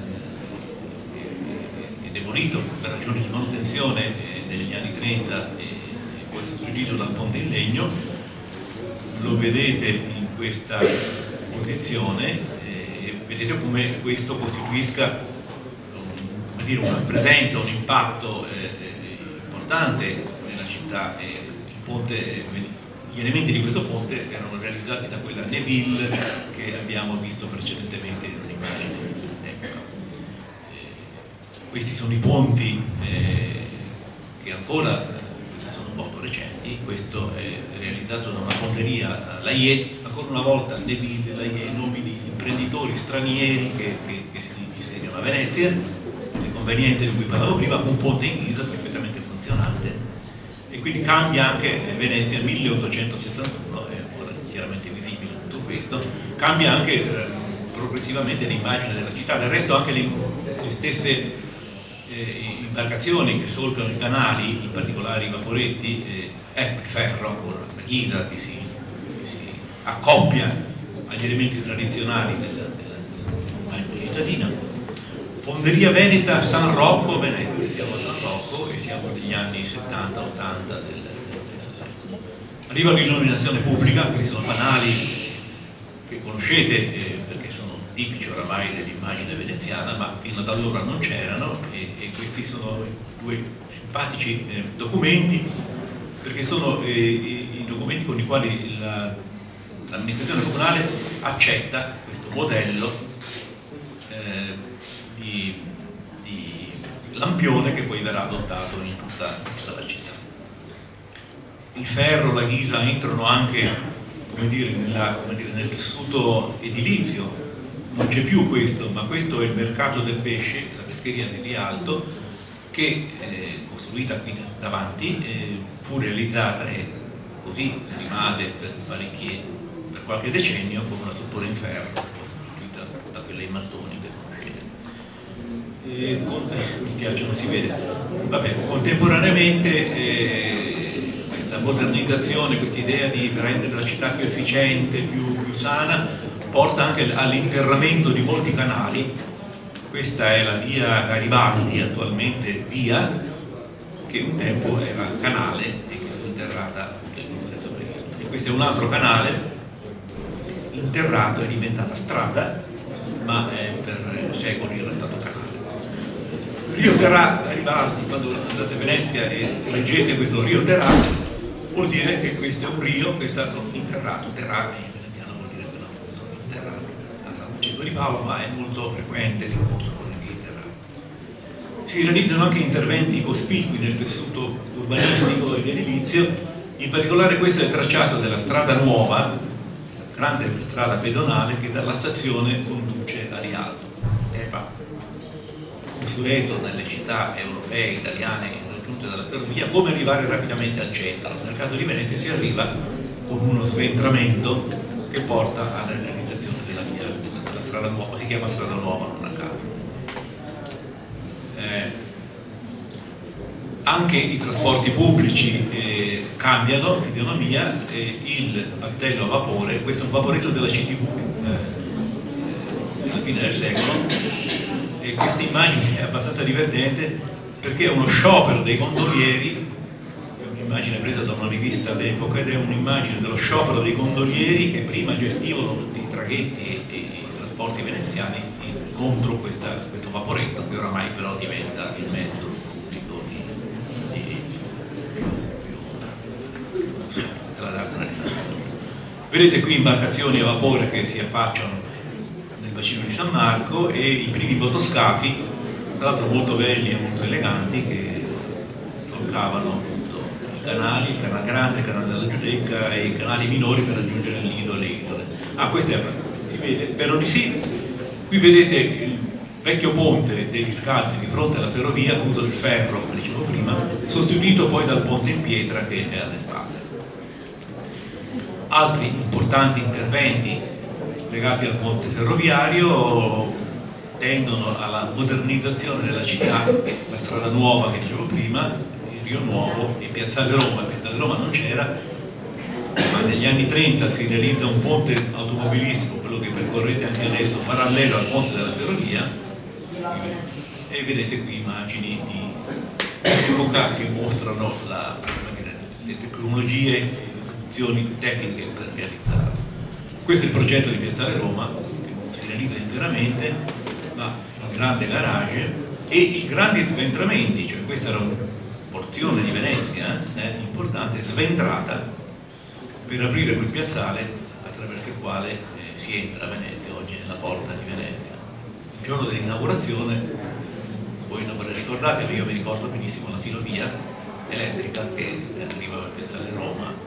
e demolito per ragioni di manutenzione negli anni 30 e poi sostituito dal ponte in legno. Lo vedete in questa posizione, vedete come questo costituisca una presenza, un impatto importante nella città. Gli elementi di questo ponte erano realizzati da quella Neville che abbiamo visto precedentemente in un'immagine d'epoca. Questi sono i ponti che ancora sono molto recenti. Questo è realizzato da una ponteria Layet, ancora una volta Neville, Layet, nomi di imprenditori stranieri che si insediano a Venezia. Conveniente di cui parlavo prima, un ponte in ghisa perfettamente funzionante, e quindi cambia anche Venezia 1871, è ancora chiaramente visibile tutto questo, cambia anche progressivamente l'immagine della città. Del resto anche le stesse imbarcazioni che solcano i canali, in particolare i vaporetti, il ferro con la ghisa che si accoppia agli elementi tradizionali dell'immagine cittadina. Fonderia Veneta San Rocco, Venezia, siamo a San Rocco e siamo negli anni 70-80 del secolo. Arriva l'illuminazione pubblica, questi sono fanali che conoscete perché sono tipici oramai dell'immagine veneziana, ma fino ad allora non c'erano, e questi sono due simpatici documenti, perché sono i documenti con i quali l'amministrazione comunale accetta questo modello di lampione che poi verrà adottato in tutta la città. Il ferro, la ghisa entrano anche, nel tessuto edilizio. Non c'è più questo, ma questo è il mercato del pesce, la pescheria di Rialto, che costruita qui davanti, fu realizzata e così rimase per qualche decennio con una struttura in ferro costituita da quelle in mattoni. Mi spiace, non si vede. Vabbè, contemporaneamente questa modernizzazione, questa idea di rendere la città più efficiente, più sana, porta anche all'interramento di molti canali. Questa è la via Garibaldi, attualmente via, che un tempo era canale e che fu interrata nello stesso periodo. E questo è un altro canale interrato, è diventata strada, ma per secoli era stato canale. Rio Terà, Garibaldi, quando andate a Venezia e leggete questo Rio Terà, vuol dire che questo è un rio che è stato interrato. Terà in veneziano vuol dire che non interrato. Sta facendo di Paolo, ma è molto frequente l'incontro con i rii interrati. Si realizzano anche interventi cospicui nel tessuto urbanistico ed edilizio, in particolare questo è il tracciato della strada nuova, grande strada pedonale che dalla stazione conduce a Rialto. consueto nelle città europee, italiane raggiunte dalla ferrovia, come arrivare rapidamente al centro. Nel caso di Venezia si arriva con uno sventramento che porta alla realizzazione della via, della strada nuova, si chiama strada nuova non a caso. Anche i trasporti pubblici cambiano fisionomia, il battello a vapore, questo è un vaporetto della CTV alla fine del secolo, e questa immagine è abbastanza divertente perché è uno sciopero dei gondolieri, è un'immagine presa da una rivista all'epoca ed è un'immagine dello sciopero dei gondolieri che prima gestivano tutti i traghetti e i trasporti veneziani contro questo vaporetto che oramai però diventa il mezzo Vedete qui imbarcazioni a vapore che si affacciano nel bacino di San Marco e i primi motoscafi, tra l'altro molto belli e molto eleganti, che toccavano appunto i canali, il canale grande, il canale della Giudecca e i canali minori per raggiungere il Lido e le isole. Questa si vede Peronisì. Qui vedete il vecchio ponte degli Scalzi di fronte alla ferrovia, l'uso del ferro, come dicevo prima, sostituito poi dal ponte in pietra che è alle spalle. Altri importanti interventi legati al ponte ferroviario tendono alla modernizzazione della città, la strada nuova che dicevo prima, il Rio Nuovo e Piazzale Roma. Piazzale Roma non c'era, ma negli anni 30 si realizza un ponte automobilistico, quello che percorrete anche adesso, parallelo al ponte della ferrovia, e vedete qui immagini di epoca che mostrano le tecnologie tecniche per realizzarlo. Questo è il progetto di Piazzale Roma, che non si realizza interamente, ma un grande garage e i grandi sventramenti, cioè questa era una porzione di Venezia importante, sventrata per aprire quel piazzale attraverso il quale si entra a Venezia, oggi nella porta di Venezia. Il giorno dell'inaugurazione, voi non ve le ricordate, ma io mi ricordo benissimo la filovia elettrica che arriva a Piazzale Roma.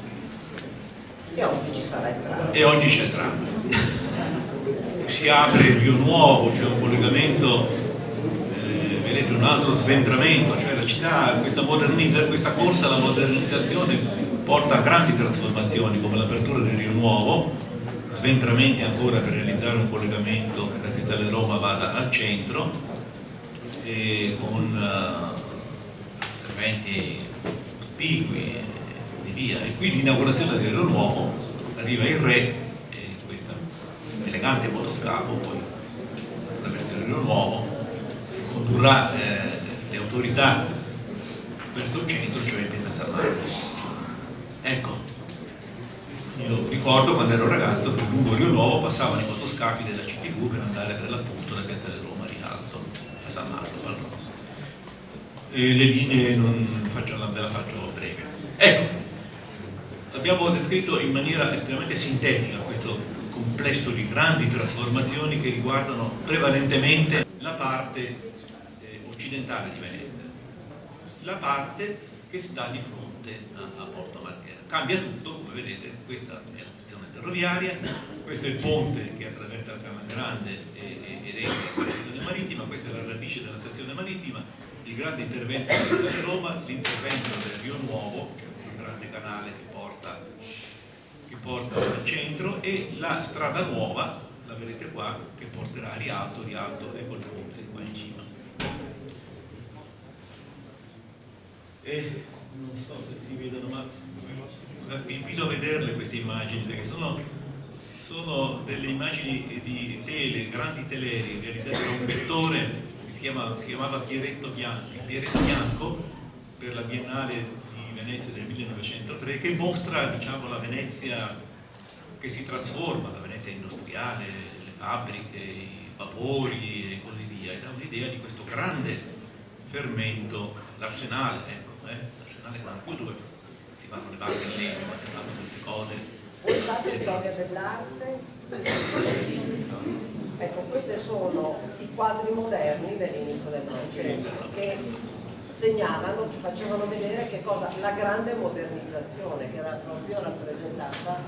E oggi ci sarà il tram. E oggi c'è il tram. Si apre il Rio Nuovo, c'è un collegamento, vedete un altro sventramento, cioè la città, questa corsa alla modernizzazione porta a grandi trasformazioni come l'apertura del Rio Nuovo, sventramenti ancora per realizzare un collegamento per Piazzale Roma vada al centro, e con interventi cospicui e via. E qui l'inaugurazione del Rio Nuovo, arriva il re e questo elegante motoscafo poi attraverso il Rio Nuovo condurrà le autorità verso il centro, cioè in Piazza San Marco. Ecco, io ricordo quando ero ragazzo che lungo Rio Nuovo passavano i motoscafi della CTV per andare per l'appunto da Piazza del Roma Rialto a San Marco. E le linee ve la faccio breve. Ecco, abbiamo descritto in maniera estremamente sintetica questo complesso di grandi trasformazioni che riguardano prevalentemente la parte occidentale di Venezia, la parte che sta di fronte a Porto Marghera. Cambia tutto, come vedete, questa è la stazione ferroviaria, questo è il ponte che attraversa il Canale Grande ed entra la stazione marittima, questa è la radice della stazione marittima, il grande intervento di Roma, l'intervento del Rio Nuovo, che è un grande canale che porta al centro, e la strada nuova, la vedete qua, che porterà a Rialto e col ponte qua in cima. E non so se si vedono, ma vi invito a vederle queste immagini, perché sono delle immagini di tele, grandi teleri realizzate da un vettore che si chiamava Pieretto Bianco per la Biennale di Venezia del 1903, che mostra, diciamo, la Venezia che si trasforma, la Venezia industriale, le fabbriche, i vapori e così via, e dà un'idea di questo grande fermento, l'arsenale, ecco, l'arsenale qui dove si fanno le barche in legno, ma si fanno queste cose. Pensate storia dell'arte. Ecco, questi sono i quadri moderni dell'inizio del Novecento che segnalano, ci facevano vedere che cosa la grande modernizzazione che era proprio rappresentata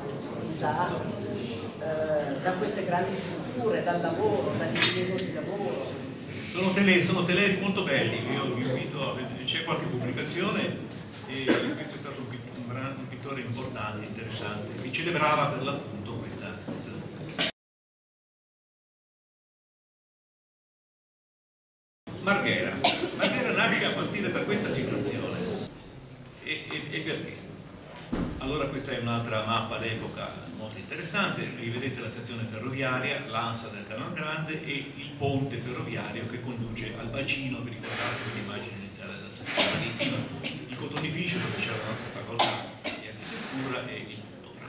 da queste grandi strutture, dal lavoro, dall'impiego di lavoro. Sono teleri molto belli, io vi invito a vedere, c'è qualche pubblicazione e questo è stato un pittore importante, interessante, che celebrava per l'appunto questa. Marghera nasce a partire da questa situazione e perché? Allora questa è un'altra mappa d'epoca molto interessante, qui vedete la stazione ferroviaria, l'ansa del Canal Grande e il ponte ferroviario che conduce al bacino, vi ricordate l'immagine iniziale della stazione marittima, il cotonificio dove c'era la nostra facoltà di architettura e il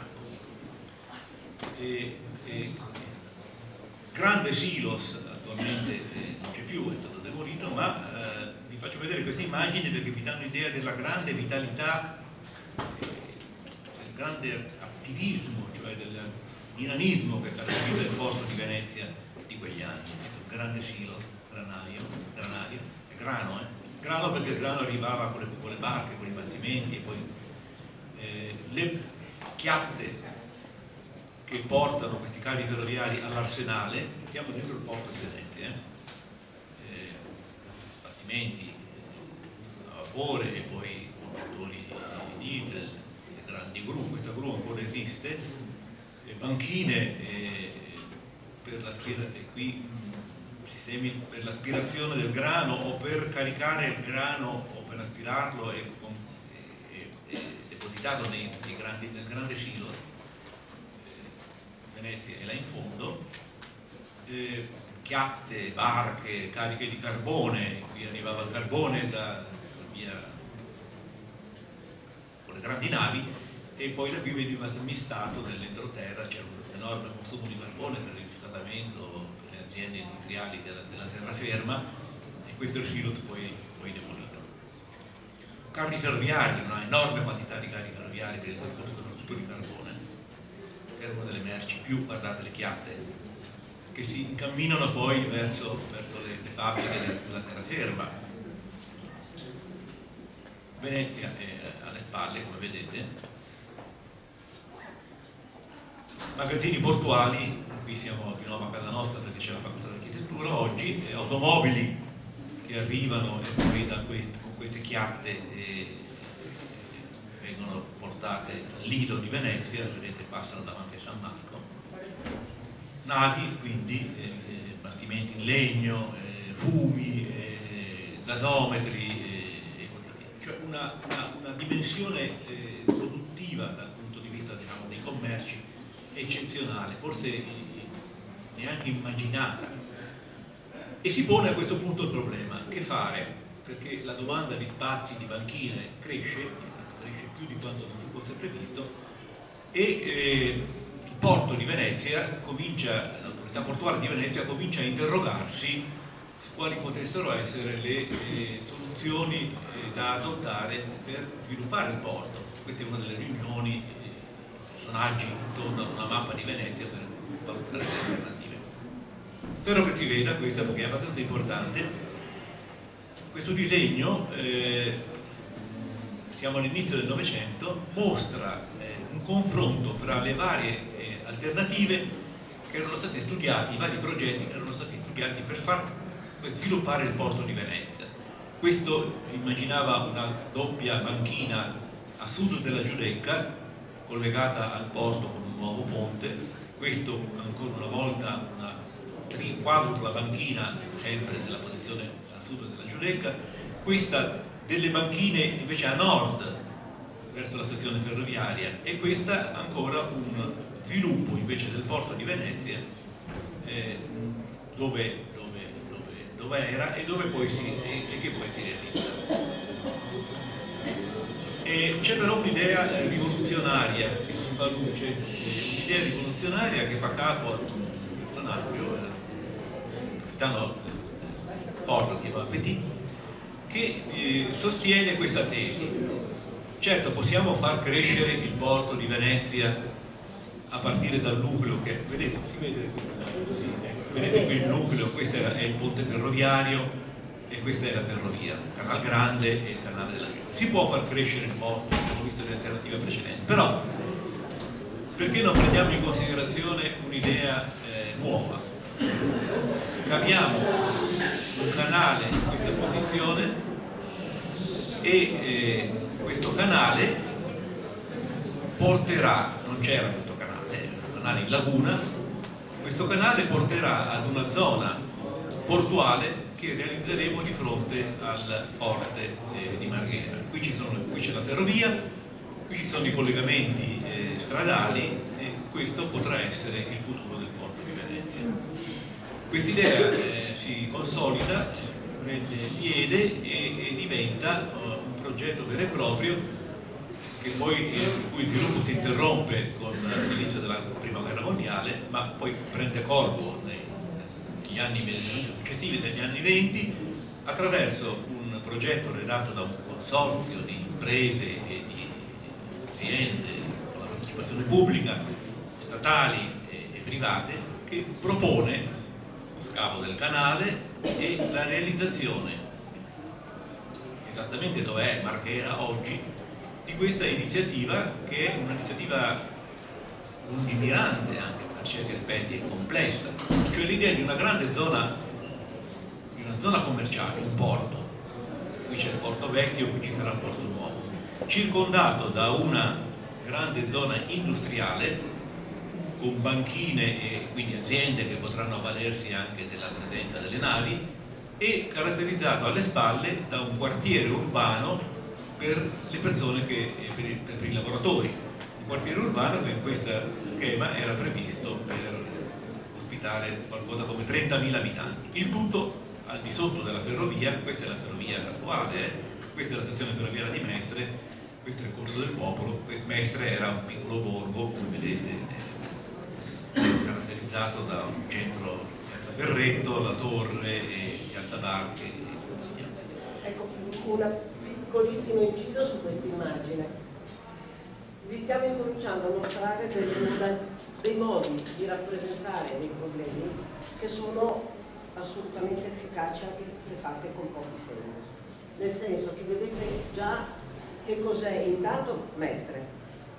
fotogrammo. Grande silos attualmente non c'è più, è stato demolito, ma vi faccio vedere queste immagini perché vi danno idea della grande vitalità, del grande attivismo, cioè del dinamismo che caratterizza il porto di Venezia di quegli anni. Il grande silo granaio, grano perché il grano arrivava con le barche, con i bastimenti e poi le chiatte che portano questi cavi ferroviari all'arsenale. Siamo dentro il porto di Venezia, bastimenti a vapore e poi conduttori di diesel, grandi gru, questa gru ancora esiste, banchine per sistemi per l'aspirazione del grano o per caricare il grano o per aspirarlo e depositarlo nel grande silo. Venezia è là in fondo, chiatte, barche, cariche di carbone, qui arrivava il carbone via con le grandi navi e poi da qui veniva smistato nell'entroterra, c'era un enorme consumo di carbone per il riscaldamento per le aziende industriali della terraferma e questo è il silo poi demolito. Carri ferroviari, una enorme quantità di carri ferroviari per il trasporto soprattutto di carbone, che era una delle merci più, guardate le chiatte, che si incamminano poi verso le fabbriche della terraferma. Venezia è alle spalle, come vedete. Magazzini portuali, qui siamo di nuovo a casa nostra perché c'è la facoltà di architettura oggi, automobili che arrivano e poi con queste chiatte vengono portate al lido di Venezia, vedete passano davanti a San Marco. Navi, quindi bastimenti in legno, fumi, gasometri e così via. Cioè una dimensione produttiva dal punto di vista, diciamo, dei commerci eccezionale, forse neanche immaginata. E si pone a questo punto il problema: che fare? Perché la domanda di spazi, di banchine cresce più di quanto non si fosse previsto e il porto di Venezia l'autorità portuale di Venezia comincia a interrogarsi su quali potessero essere le soluzioni da adottare per sviluppare il porto. Questa è una delle riunioni, personaggi intorno a una mappa di Venezia per valutare le alternative. Spero che si veda questa perché è abbastanza importante. Questo disegno, siamo all'inizio del Novecento, mostra un confronto tra le varie alternative che erano state studiate, i vari progetti che erano stati studiati per sviluppare il porto di Venezia. Questo immaginava una doppia banchina a sud della Giudecca collegata al porto con un nuovo ponte, questo ancora una volta una quadrupla banchina sempre nella posizione a sud della Giudecca, questa delle banchine invece a nord verso la stazione ferroviaria e questa ancora un sviluppo invece del porto di Venezia dove era e dove poi che poi si realizza. C'è però un'idea rivoluzionaria che si fa luce, un'idea rivoluzionaria che fa capo a un personaggio, il capitano Porto, si chiama Petit, che sostiene questa tesi. Certo, possiamo far crescere il porto di Venezia a partire dal nucleo che vedete, si vede così, vedete qui il nucleo, questo è il ponte ferroviario e questa è la ferrovia, Canal Grande e il canale della Giudecca. Si può far crescere il porto, abbiamo visto le alternative precedenti, però perché non prendiamo in considerazione un'idea nuova? Capiamo un canale in questa posizione e questo canale porterà, non c'era questo canale, era un canale in laguna, questo canale porterà ad una zona portuale che realizzeremo di fronte al forte di Marghera. Qui c'è la ferrovia, qui ci sono i collegamenti stradali e questo potrà essere il futuro del porto di Venezia. Quest'idea si consolida, si prende piede e diventa un progetto vero e proprio che poi, il cui sviluppo si interrompe con l'inizio della prima guerra mondiale, ma poi prende corpo negli anni successivi, negli anni 20, attraverso un progetto redatto da un consorzio di imprese e di aziende con la partecipazione pubblica, statali e private, che propone lo scavo del canale e la realizzazione, esattamente dove è Marghera oggi, di questa iniziativa, che è un'iniziativa lungimirante anche per certi aspetti e complessa, cioè l'idea di una grande zona, di una zona commerciale, un porto. Qui c'è il porto vecchio, qui ci sarà il porto nuovo, circondato da una grande zona industriale con banchine e quindi aziende che potranno avvalersi anche della presenza delle navi, e caratterizzato alle spalle da un quartiere urbano per le persone, per i lavoratori, un quartiere urbano che in questo schema era previsto per ospitare qualcosa come 30.000 abitanti, il tutto al di sotto della ferrovia. Questa è la ferrovia attuale, questa è la stazione ferroviaria di Mestre, questo è il Corso del Popolo. Mestre era un piccolo borgo, come vedete, caratterizzato da un centro, Piazza Ferretto, la Torre e Piazza d'Arche. Ecco, un piccolissimo inciso su questa immagine. Vi stiamo incominciando a mostrare dei modi di rappresentare dei problemi che sono assolutamente efficaci anche se fatti con pochi segni. Nel senso che vedete già che cos'è intanto Mestre.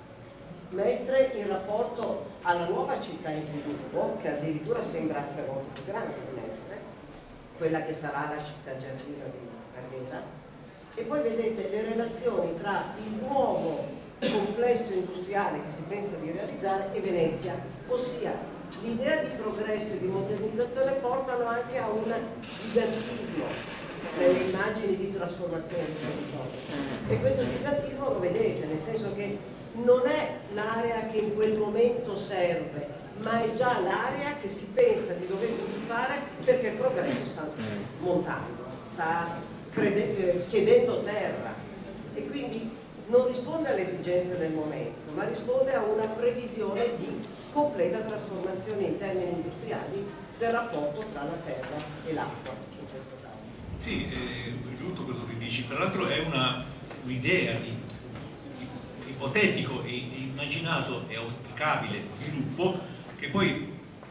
Mestre in rapporto alla nuova città in sviluppo, che addirittura sembra 3 volte più grande di Mestre, quella che sarà la città giardino di Marghera. E poi vedete le relazioni tra il nuovo complesso industriale che si pensa di realizzare e Venezia, ossia l'idea di progresso e di modernizzazione portano anche a un gigantismo nelle immagini di trasformazione del territorio. E questo gigantismo lo vedete, nel senso che non è l'area che in quel momento serve, ma è già l'area che si pensa di dover sviluppare perché il progresso sta montando, sta chiedendo terra, e quindi non risponde alle esigenze del momento, ma risponde a una previsione di completa trasformazione in termini industriali del rapporto tra la terra e l'acqua in questo caso. Sì, è giusto quello che dici. Tra l'altro è un'idea di ipotetico e immaginato e auspicabile sviluppo che poi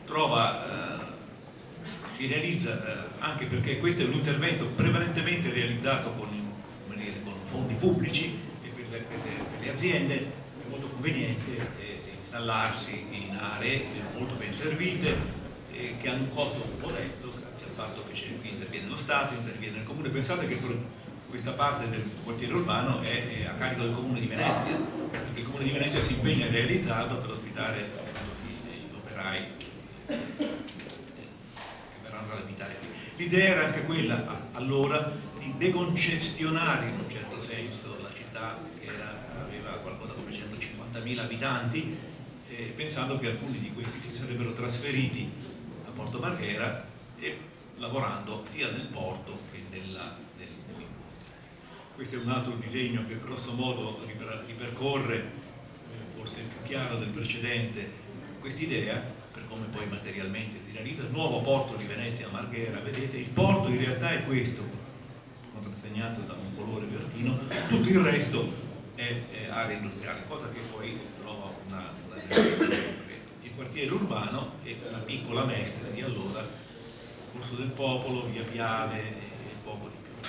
si realizza anche perché questo è un intervento prevalentemente realizzato con fondi pubblici, e per le aziende è molto conveniente installarsi in aree molto ben servite che hanno un costo modesto grazie al fatto che interviene lo Stato, interviene il Comune. Pensate che questa parte del quartiere urbano è a carico del Comune di Venezia, perché il Comune di Venezia si impegna a realizzarlo per ospitare gli operai che verranno ad abitare qui. L'idea era anche quella allora di decongestionare in un certo senso la città, che aveva qualcosa come 150.000 abitanti, pensando che alcuni di questi si sarebbero trasferiti a Porto Marghera e lavorando sia nel porto che nell'industria. Questo è un altro disegno che grosso modo ripercorre, forse più chiaro del precedente, quest'idea, per come poi materialmente si realizza. Il nuovo porto di Venezia a Marghera, vedete, il porto in realtà è questo, contrassegnato da un colore verdino, tutto il resto è area industriale, cosa che poi trova una il quartiere urbano è una piccola Mestre di allora, Corso del Popolo, via Piave e poco di più.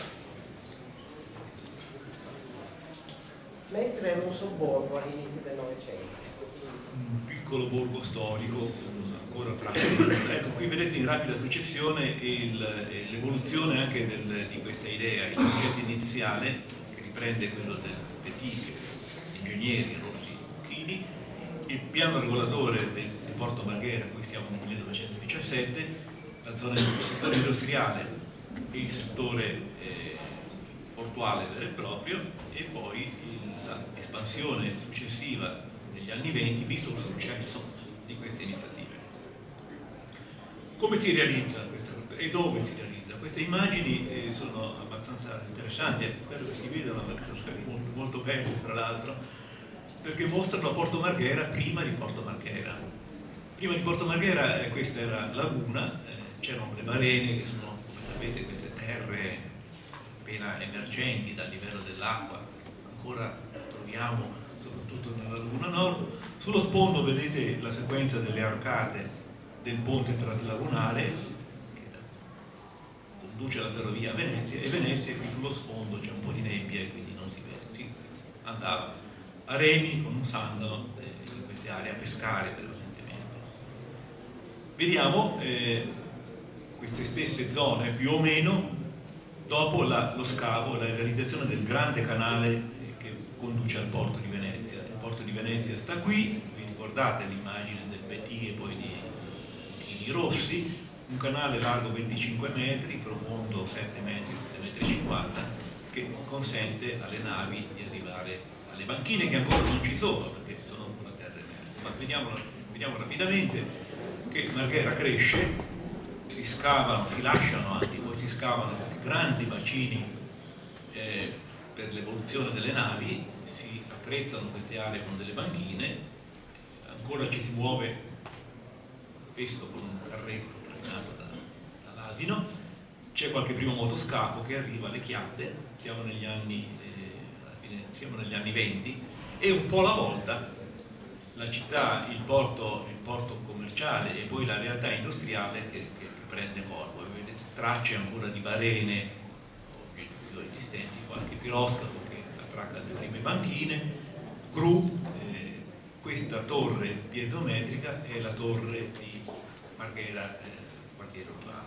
Mestre era un sobborgo all'inizio del Novecento. Un piccolo piccolo borgo storico ancora tracce. Ecco, qui vedete in rapida successione l'evoluzione anche di questa idea. Il progetto iniziale, che riprende quello del Petit, ingegneri Rossi Chini, il piano regolatore di Porto Marghera, qui stiamo nel 1917, la zona del settore industriale e il settore portuale vero e proprio, e poi l'espansione successiva negli anni 20, visto il successo di queste iniziative. Come si realizza questo e dove si realizza? Queste immagini sono abbastanza interessanti, spero che si vedano perché sono molto, molto belle tra l'altro, perché mostrano Porto Marghera prima di Porto Marghera. Prima di Porto Marghera questa era laguna, c'erano le balene che sono, come sapete, queste terre appena emergenti dal livello dell'acqua, ancora troviamo soprattutto nella laguna nord. Sullo sfondo vedete la sequenza delle arcate del ponte lagunare che conduce alla ferrovia a Venezia, e Venezia qui sullo sfondo c'è un po' di nebbia e quindi non si vede. Si andava a remi con un sandalo in queste aree a pescare prevalentemente. Vediamo queste stesse zone più o meno dopo lo scavo, la realizzazione del grande canale che conduce al porto di Venezia. Il porto di Venezia sta qui, vi ricordate l'immagine del Petit e poi di Rossi, un canale largo 25 metri, profondo 7 metri, 7,50 metri, che consente alle navi di arrivare alle banchine che ancora non ci sono perché sono ancora terre emerse. Ma vediamo rapidamente che Marghera cresce, si scavano, si lasciano, anzi poi si scavano questi grandi bacini per l'evoluzione delle navi, si attrezzano queste aree con delle banchine, ancora ci si muove spesso con un carretto trainato dall'asino, c'è qualche primo motoscafo che arriva alle Chiatte, siamo negli anni 20, e un po' alla volta la città, il porto commerciale e poi la realtà industriale che prende corpo. Vedete tracce ancora di balene esistenti, qualche piroscafo che attracca le prime banchine, gru. Questa torre piezometrica è la torre di Marghera, quartiere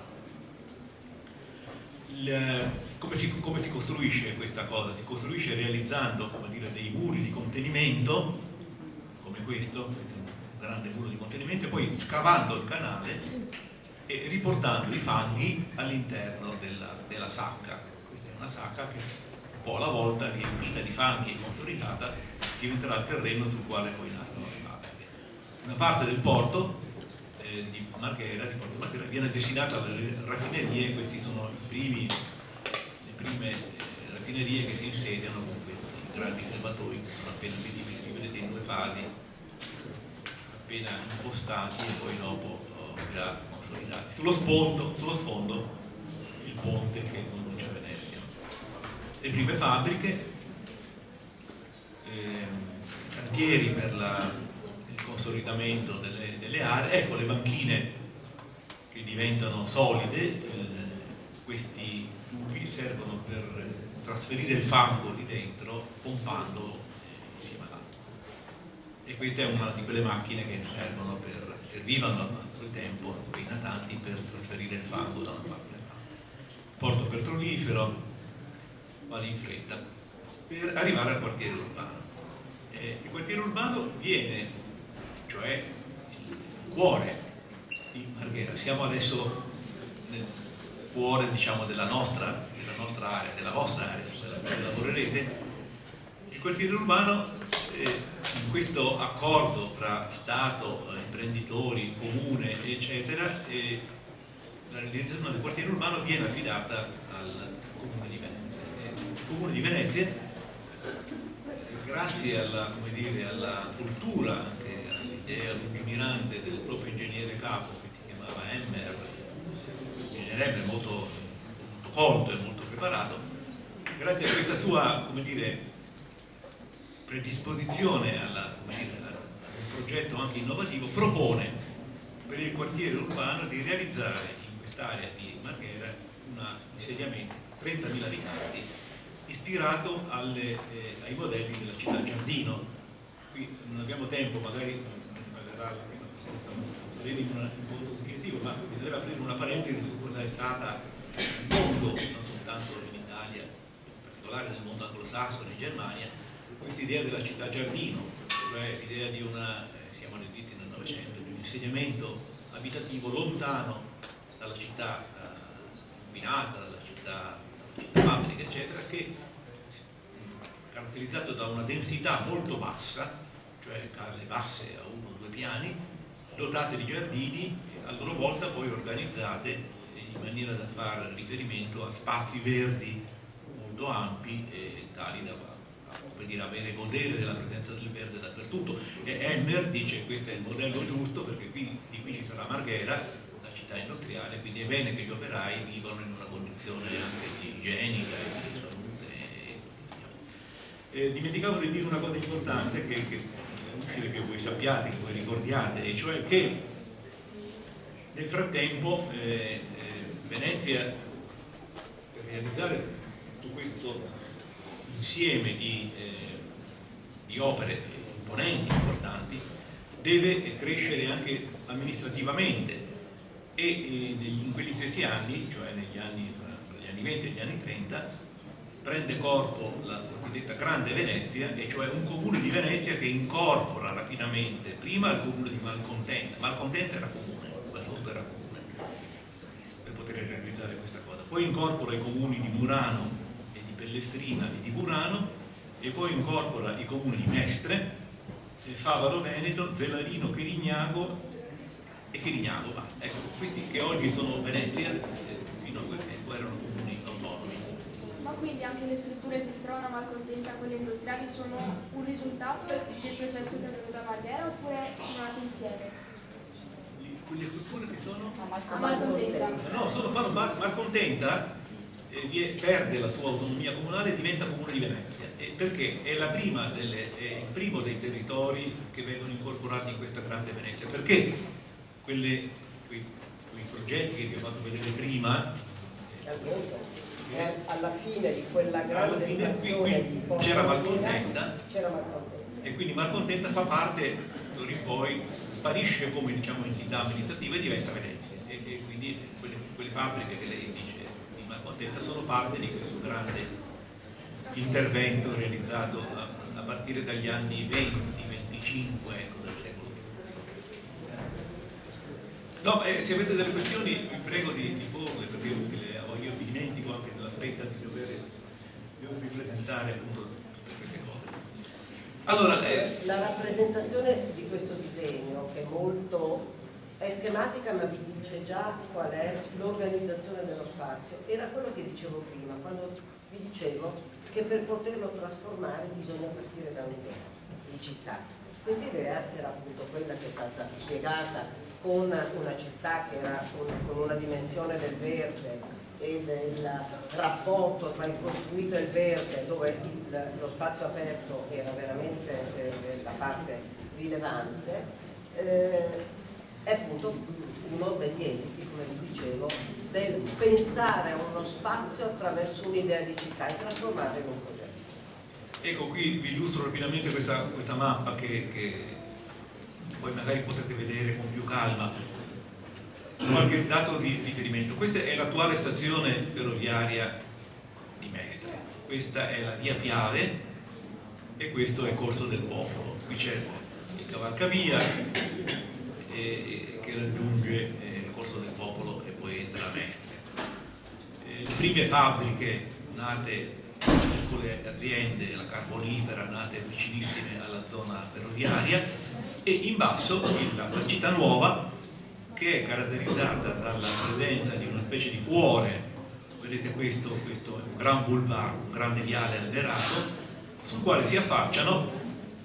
urbano. Come si costruisce questa cosa? Si costruisce realizzando, come dire, dei muri di contenimento, come questo, un grande muro di contenimento, e poi scavando il canale e riportando i fanghi all'interno della sacca. Questa è una sacca che un po' alla volta, riempita di fanghi e consolidata, diventerà il terreno sul quale poi nascono le fabbriche. Una parte del porto di Porto Marghera viene destinata alle raffinerie. Questi sono le prime raffinerie che si insediano con questi grandi serbatoi che sono appena visibili, vedete in due fasi, appena impostati e poi dopo già consolidati. Sullo sfondo il ponte che conduce a Venezia. Le prime fabbriche, cantieri per il consolidamento delle aree, ecco le banchine che diventano solide. Questi tubi servono per trasferire il fango lì dentro pompandolo insieme all'acqua, e questa è una di quelle macchine che servivano a quel tempo, quei natanti, per trasferire il fango da una parte all'altra. Porto petrolifero, vado in fretta per arrivare al quartiere urbano. Il quartiere urbano viene, cioè il cuore di Marghera. Siamo adesso nel cuore, diciamo, della nostra area, della vostra area, quella dove lavorerete. Il quartiere urbano, in questo accordo tra Stato, imprenditori, comune, eccetera, la realizzazione del quartiere urbano viene affidata al Comune di Venezia. Il Comune di Venezia, grazie alla cultura, anche all'idea lungimirante del proprio ingegnere capo, che si chiamava Emmer, ingegnere molto colto e molto preparato, grazie a questa sua, predisposizione a un progetto anche innovativo, propone per il quartiere urbano di realizzare in quest'area di Marghera un insediamento 30.000 abitanti ispirato ai modelli della città Giardino. Qui non abbiamo tempo, magari sarà la prima presenza in un incontro definitivo, ma bisognerebbe aprire una parentesi su cosa è stata il mondo, non soltanto in Italia, in particolare nel mondo anglosassone, in Germania, questa idea della città giardino, cioè l'idea di una, siamo arrivati nel Novecento, di un insegnamento abitativo lontano dalla città combinata, dalla città fabbrica, eccetera, che caratterizzato da una densità molto bassa, cioè case basse a 1 o 2 piani, dotate di giardini, a loro volta poi organizzate in maniera da fare riferimento a spazi verdi molto ampi e tali da per dire, avere godere della presenza del verde dappertutto. E Elmer dice che questo è il modello giusto perché di qui ci sarà Marghera, la città industriale, quindi è bene che gli operai vivano in una condizione anche di igienica e di salute. Dimenticavo di dire una cosa importante che è utile che voi sappiate, che voi ricordiate, e cioè che nel frattempo Venezia, per realizzare tutto questo insieme di opere imponenti, importanti, deve crescere anche amministrativamente e in quegli stessi anni, cioè tra gli anni 20 e gli anni 30, prende corpo la cosiddetta Grande Venezia, e cioè un comune di Venezia che incorpora rapidamente prima il comune di Malcontenta. Malcontenta era comune, qua sotto era comune, per poter realizzare questa cosa. Poi incorpora i comuni di Murano, Pellestrina e di Burano, e poi incorpora i comuni di Mestre, Favaro Veneto, Velarino, Chirignago e Chirignago. Ecco, questi che oggi sono Venezia, fino a quel tempo erano comuni autonomi. Ma quindi anche le strutture che si trovano a Malcontenta, quelle industriali, sono un risultato del processo che è venuto da Marghera oppure sono nate insieme? Quelle strutture che sono? A Malcontenta. No, sono Malcontenta. Perde la sua autonomia comunale e diventa comune di Venezia, perché è il primo dei territori che vengono incorporati in questa Grande Venezia, perché quei progetti che vi ho fatto vedere prima, alla fine di quella grande espansione di c'era Malcontenta, Malcontenta, e quindi Malcontenta fa parte, d'ora in poi sparisce come diciamo entità amministrativa e diventa Venezia, e quindi quelle fabbriche che lei dice Malcontenta sono parte di questo grande intervento realizzato a partire dagli anni 20-25 ecco, del secolo scorso. No, se avete delle questioni vi prego di porle, perché io vi dimentico anche nella fretta di dovervi presentare appunto tutte queste cose. Allora, la rappresentazione di questo disegno, che è schematica, ma vi dice già qual è l'organizzazione dello spazio, era quello che dicevo prima, quando vi dicevo che per poterlo trasformare bisogna partire da un'idea di città. Questa idea era appunto quella che è stata spiegata con una città che era con una dimensione del verde e del rapporto tra il costruito e il verde, dove lo spazio aperto era veramente la parte rilevante. È appunto uno degli esiti, come vi dicevo, del pensare a uno spazio attraverso un'idea di città e trasformarla in un progetto. Ecco, qui vi illustro rapidamente questa mappa che poi magari potrete vedere con più calma. Qualche dato di riferimento. Questa è l'attuale stazione ferroviaria di Mestre, questa è la via Piave e questo è Corso del Popolo. Qui c'è il cavalcavia che raggiunge il Corso del Popolo e poi entra a Mestre. Le prime fabbriche nate, piccole aziende, la carbonifera, nate vicinissime alla zona ferroviaria, e in basso la città nuova, che è caratterizzata dalla presenza di una specie di cuore. Vedete questo è un gran boulevard, un grande viale alberato, sul quale si affacciano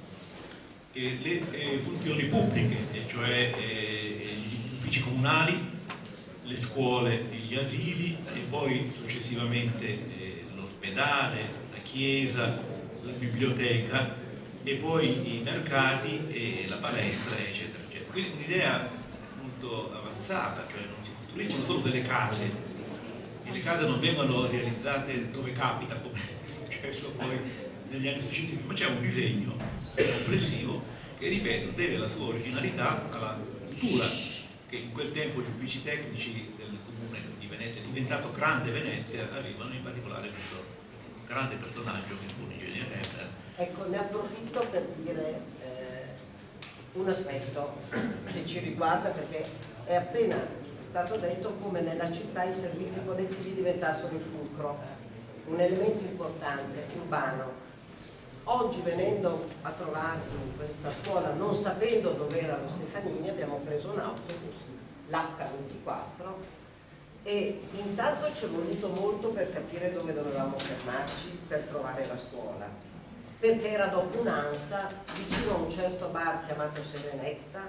le funzioni pubbliche, e cioè gli uffici comunali, le scuole, gli asili, e poi successivamente l'ospedale, la chiesa, la biblioteca, e poi i mercati e la palestra, eccetera, eccetera. Quindi un'idea molto avanzata, cioè non si costruiscono solo delle case, e le case non vengono realizzate dove capita, come è successo poi negli anni successivi, ma c'è un disegno complessivo che, ripeto, deve la sua originalità alla cultura che in quel tempo gli uffici tecnici del comune di Venezia, diventato Grande Venezia, avevano in particolare questo grande personaggio che fu l'ingegnere Herder. Ecco, ne approfitto per dire un aspetto che ci riguarda, perché è appena stato detto come nella città i servizi collettivi diventassero il fulcro, un elemento importante, urbano. Oggi, venendo a trovarci in questa scuola, non sapendo dove era lo Stefanini, abbiamo preso un autobus, l'H24, e intanto ci è voluto molto per capire dove dovevamo fermarci per trovare la scuola, perché era dopo un'ansa vicino a un certo bar chiamato Serenetta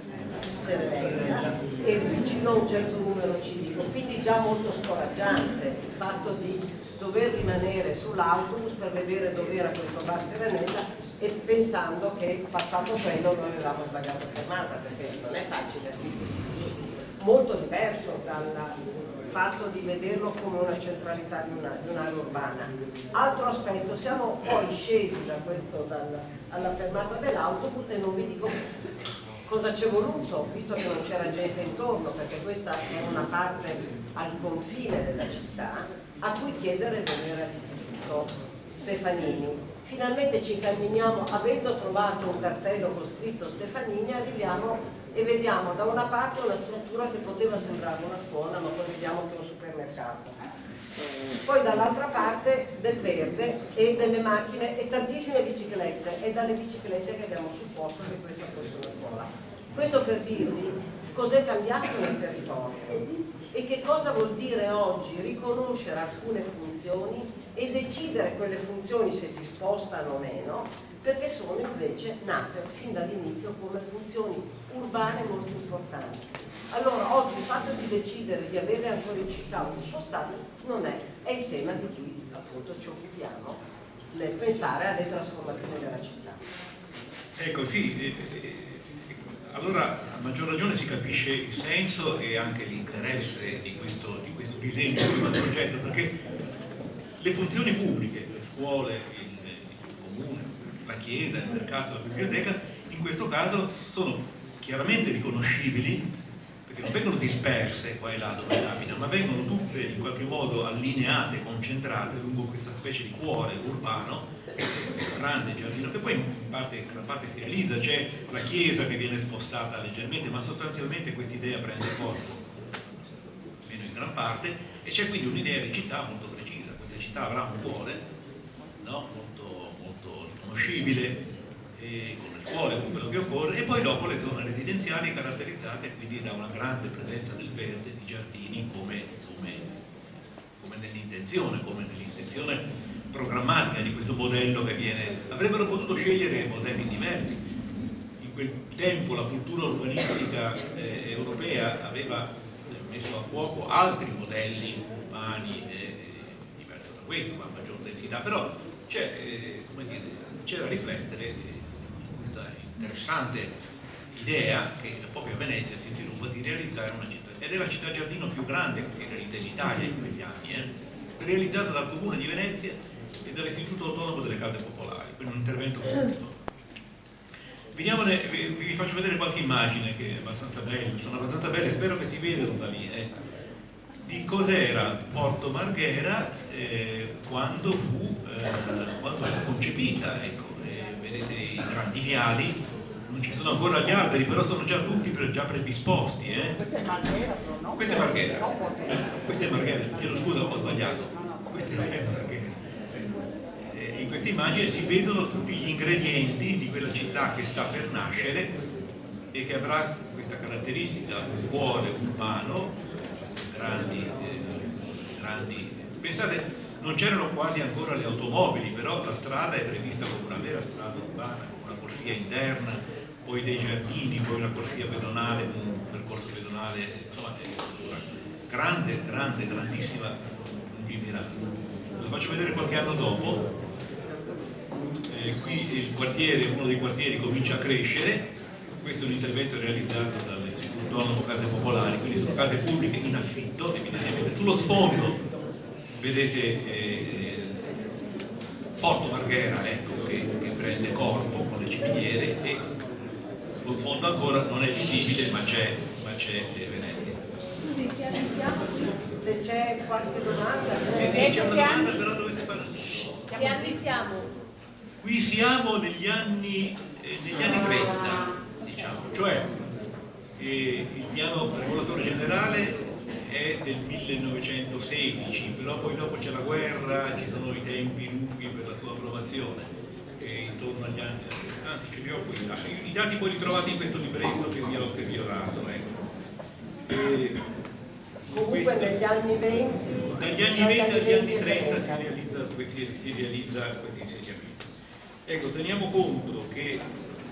e vicino a un certo numero civico, quindi già molto scoraggiante il fatto di dover rimanere sull'autobus per vedere dove era questo bar Serenetta, e pensando che passato quello noi avevamo sbagliato fermata, perché non è facile, molto diverso dal fatto di vederlo come una centralità di un'area urbana. Altro aspetto, siamo poi scesi alla fermata dell'autobus e non vi dico cosa ci è voluto, visto che non c'era gente intorno, perché questa è una parte al confine della città, a cui chiedere dove era l'istituto Stefanini. Finalmente ci incamminiamo, avendo trovato un cartello con scritto Stefanini, arriviamo e vediamo da una parte una struttura che poteva sembrare una scuola, ma poi vediamo che è un supermercato. Poi dall'altra parte del verde e delle macchine e tantissime biciclette, e dalle biciclette che abbiamo supposto che questa fosse una scuola. Questo per dirvi cos'è cambiato nel territorio e che cosa vuol dire oggi riconoscere alcune funzioni e decidere quelle funzioni se si spostano o meno, perché sono invece nate fin dall'inizio come funzioni urbane molto importanti. Allora oggi il fatto di decidere di avere ancora in città o di spostarli non è il tema di cui appunto ci occupiamo nel pensare alle trasformazioni della città. Ecco, sì, allora a maggior ragione si capisce il senso e anche l'interesse di questo disegno, di questo progetto, perché le funzioni pubbliche, le scuole, il comune, la chiesa, il mercato, la biblioteca, in questo caso sono chiaramente riconoscibili, perché non vengono disperse qua e là dove capita, ma vengono tutte in qualche modo allineate, concentrate lungo questa specie di cuore urbano, grande giardino, che poi in parte si realizza. C'è la chiesa che viene spostata leggermente, ma sostanzialmente questa idea prende corpo, almeno in gran parte, e c'è quindi un'idea di città molto precisa. Questa città avrà un cuore, no? molto riconoscibile, con le scuole, con quello che occorre, e poi dopo le zone residenziali caratterizzate quindi da una grande presenza del verde, di giardini come nell'intenzione programmatica di questo modello che viene. Avrebbero potuto scegliere modelli diversi. In quel tempo la cultura urbanistica europea aveva messo a fuoco altri modelli urbani diversi da questo, ma a maggior densità, però c'è da riflettere questa interessante idea che proprio a Venezia si sviluppa di realizzare una città, ed è la città giardino più grande che realizza in Italia in quegli anni, realizzata dal Comune di Venezia e dall'Istituto Autonomo delle Case Popolari, quindi un intervento pubblico. Vi faccio vedere qualche immagine che sono abbastanza belle, spero che si vedano da lì, di cos'era Porto Marghera quando fu concepita. Ecco, vedete i grandi viali, non ci sono ancora gli alberi, però sono già tutti già predisposti. Questa è Marghera, no? Questa è Marghera. Questa è Marghera, chiedo scusa, ho sbagliato. Questa è Marghera. In queste immagini si vedono tutti gli ingredienti di quella città che sta per nascere e che avrà questa caratteristica, cuore urbano, grandi. Pensate, non c'erano quasi ancora le automobili, però la strada è prevista come una vera strada urbana, con una corsia interna, poi dei giardini, poi una corsia pedonale, un percorso pedonale, insomma è grandissima lungimirante. Lo faccio vedere qualche anno dopo. Qui il quartiere, uno dei quartieri comincia a crescere. Questo è un intervento realizzato dall'Istituto Autonomo Case Popolari, quindi sono case pubbliche in affitto, evidentemente. Sullo sfondo vedete Porto Marghera, ecco, che prende corpo con le ciminiere, e lo sfondo ancora non è visibile, ma c'è Venezia. Scusi, che anni siamo? Se c'è qualche domanda, Sì, c'è una domanda, però dovete parlare. Che anni siamo? Qui siamo negli anni 30, diciamo, cioè il piano regolatore generale è del 1916, però poi dopo c'è la guerra, ci sono i tempi lunghi per la sua approvazione, e intorno agli anni, anzi ce li ho qui, i dati poi li trovate in questo libretto che vi ho dato, ecco. comunque negli anni 20, dagli anni 20 agli anni 30 si realizza questi insediamenti. Ecco, teniamo conto che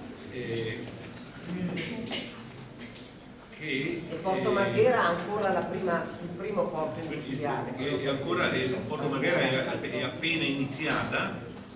e Porto Marghera ha ancora il primo porto industriale. E ancora Porto Marghera è appena iniziata.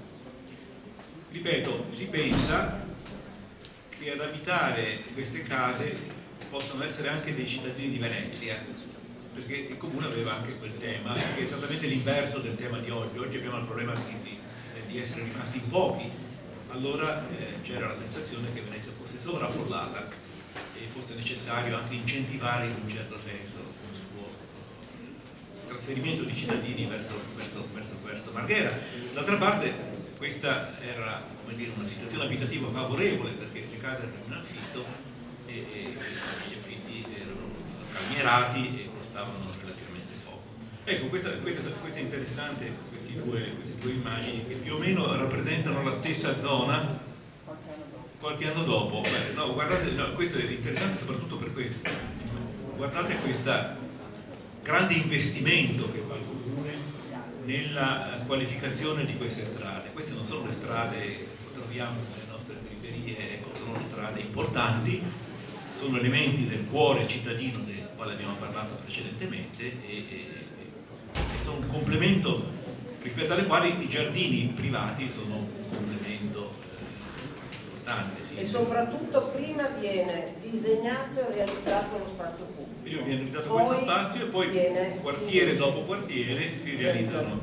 Ripeto, si pensa che ad abitare queste case possano essere anche dei cittadini di Venezia, perché il comune aveva anche quel tema, che è esattamente l'inverso del tema di oggi. Oggi abbiamo il problema di essere rimasti in pochi. Allora c'era la sensazione che Venezia fosse sovraffollata e fosse necessario anche incentivare in un certo senso il suo trasferimento di cittadini verso Marghera. D'altra parte questa era, come dire, una situazione abitativa favorevole, perché le case erano in affitto e gli affitti erano calmierati e costavano relativamente poco. Ecco, questo è interessante, queste due immagini che più o meno rappresentano la stessa zona qualche anno dopo. No, guardate, no, questo è interessante soprattutto per questo. Guardate questo grande investimento che fa il comune nella qualificazione di queste strade. Queste non sono le strade che troviamo nelle nostre periferie, ecco, sono strade importanti, sono elementi del cuore cittadino del quale abbiamo parlato precedentemente e sono un complemento rispetto alle quali i giardini privati sono un complemento importante. Sì. E soprattutto prima viene disegnato e realizzato lo spazio pubblico. Prima viene realizzato questo spazio e poi quartiere dopo quartiere si realizzano.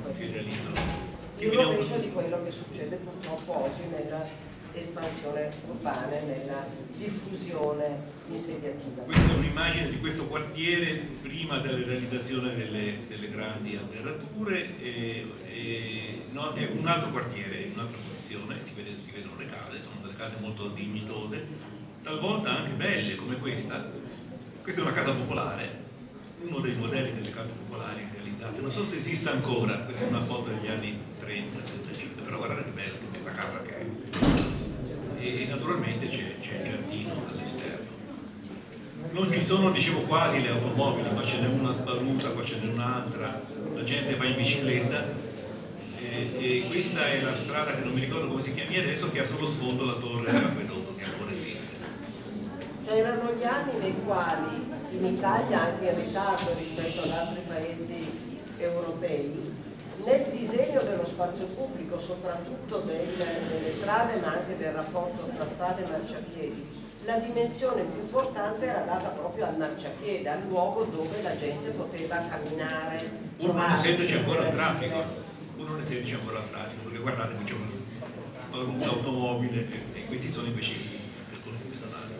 Il rovescio di quello che succede purtroppo oggi nella espansione urbana e nella diffusione insediativa. Questa è un'immagine di questo quartiere prima della realizzazione delle grandi alberature, no, è un altro quartiere, un'altra posizione, si vedono le case, sono delle case molto dignitose, talvolta anche belle come questa. Questa è una casa popolare, uno dei modelli delle case popolari realizzate, non so se esiste ancora, questa è una foto degli anni 30-35, però guardate che bella la casa che è. E naturalmente c'è il giardino all'esterno. Non ci sono, dicevo, quasi le automobili, ma ce n'è una sparuta, qua ce n'è un'altra, la gente va in bicicletta e questa è la strada che non mi ricordo come si chiami adesso, che ha sullo sfondo la torre dell'acquedotto che ancora esiste. Cioè erano gli anni nei quali in Italia, anche in ritardo rispetto ad altri paesi europei, nel disegno dello spazio pubblico, soprattutto delle strade, ma anche del rapporto tra strade e marciapiedi, la dimensione più importante era data proprio al marciapiede, al luogo dove la gente poteva camminare. Pur non essendoci ancora il traffico, perché guardate che c'è un'automobile e questi sono invece i percorsi pedonali.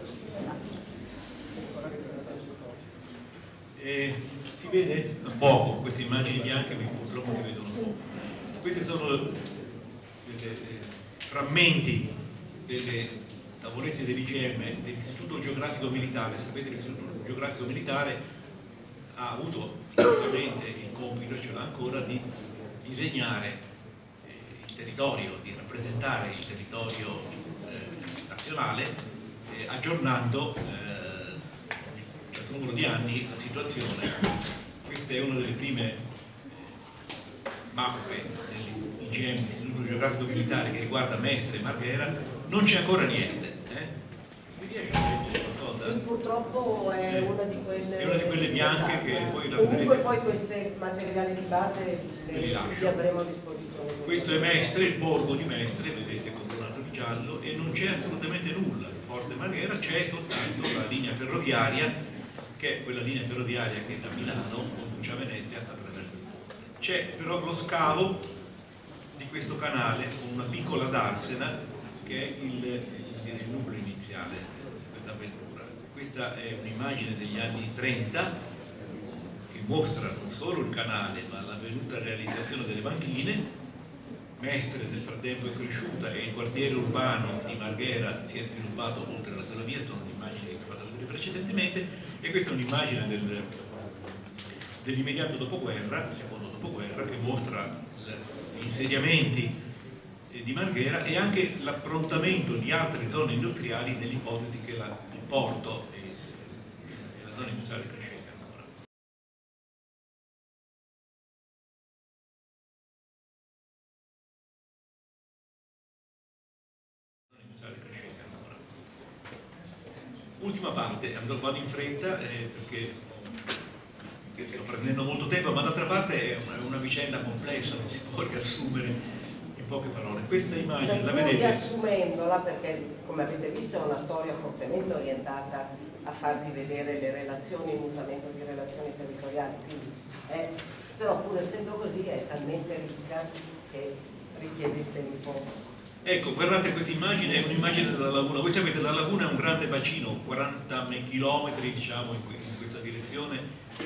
Si vede poco, queste immagini bianche purtroppo si vedono poco. Questi sono dei frammenti delle tavolette dell'IGM, dell'Istituto Geografico Militare. Sapete che l'Istituto Geografico Militare ha avuto ovviamente il compito, ce l'ha ancora, di disegnare il territorio, di rappresentare il territorio nazionale, aggiornando un certo numero di anni la situazione. Questa è una delle prime mappe dell'IGM, l'Istituto Geografico Militare, che riguarda Mestre e Marghera. Non c'è ancora niente. Mi riesce a leggere qualcosa? Purtroppo è una di quelle bianche che poi comunque poi questi materiali di base li avremo a disposizione. Questo è Mestre, il borgo di Mestre, vedete contornato di giallo, e non c'è assolutamente nulla. Forte Marghera c'è soltanto la linea ferroviaria, che è quella linea ferroviaria che da Milano conduce a Venezia attraverso il ponte. C'è però lo scavo di questo canale con una piccola darsena che è il nucleo iniziale avventura. Questa è un'immagine degli anni 30 che mostra non solo il canale ma l'avvenuta realizzazione delle banchine. Mestre nel frattempo è cresciuta e il quartiere urbano di Marghera si è sviluppato oltre la Telavia, sono le immagini che vi ho fatto vedere precedentemente, e questa è un'immagine dell'immediato dopoguerra, secondo dopoguerra, che mostra gli insediamenti di Marghera e anche l'approntamento di altre zone industriali nell'ipotesi che il porto e la zona industriale crescesse ancora. Ultima parte, vado in fretta perché sto prendendo molto tempo, ma d'altra parte è una vicenda complessa, non si può riassumere in poche parole. Questa immagine la vedete? Riassumendola, perché come avete visto è una storia fortemente orientata a farvi vedere le relazioni, il mutamento di relazioni territoriali, quindi però pur essendo così è talmente ricca che richiede il tempo. Ecco, guardate questa immagine, è un'immagine della laguna. Voi sapete, la laguna è un grande bacino, 40 chilometri diciamo in questa direzione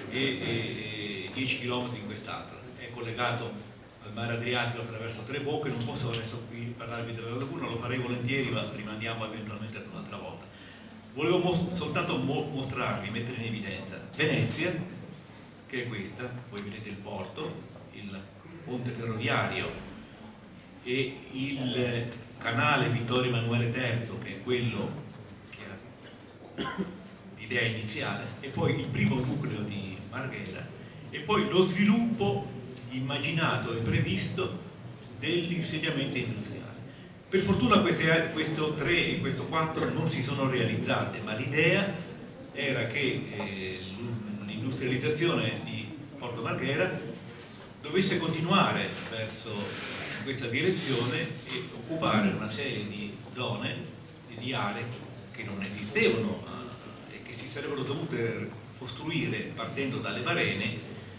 e 10 chilometri in quest'altra. È collegato al mare Adriatico attraverso 3 bocche. Non posso adesso qui parlarvi della laguna, lo farei volentieri, ma rimandiamo eventualmente ad un'altra volta. Volevo soltanto mostrarvi, mettere in evidenza Venezia, che è questa. Voi vedete il porto, il ponte ferroviario e il canale Vittorio Emanuele III, che è quello che ha l'idea iniziale, e poi il primo nucleo di Marghera, e poi lo sviluppo immaginato e previsto degli insediamenti industriali. Per fortuna questo 3 e questo 4 non si sono realizzate, ma l'idea era che l'industrializzazione di Porto Marghera dovesse continuare verso questa direzione e occupare una serie di zone e di aree che non esistevano e che si sarebbero dovute costruire partendo dalle barene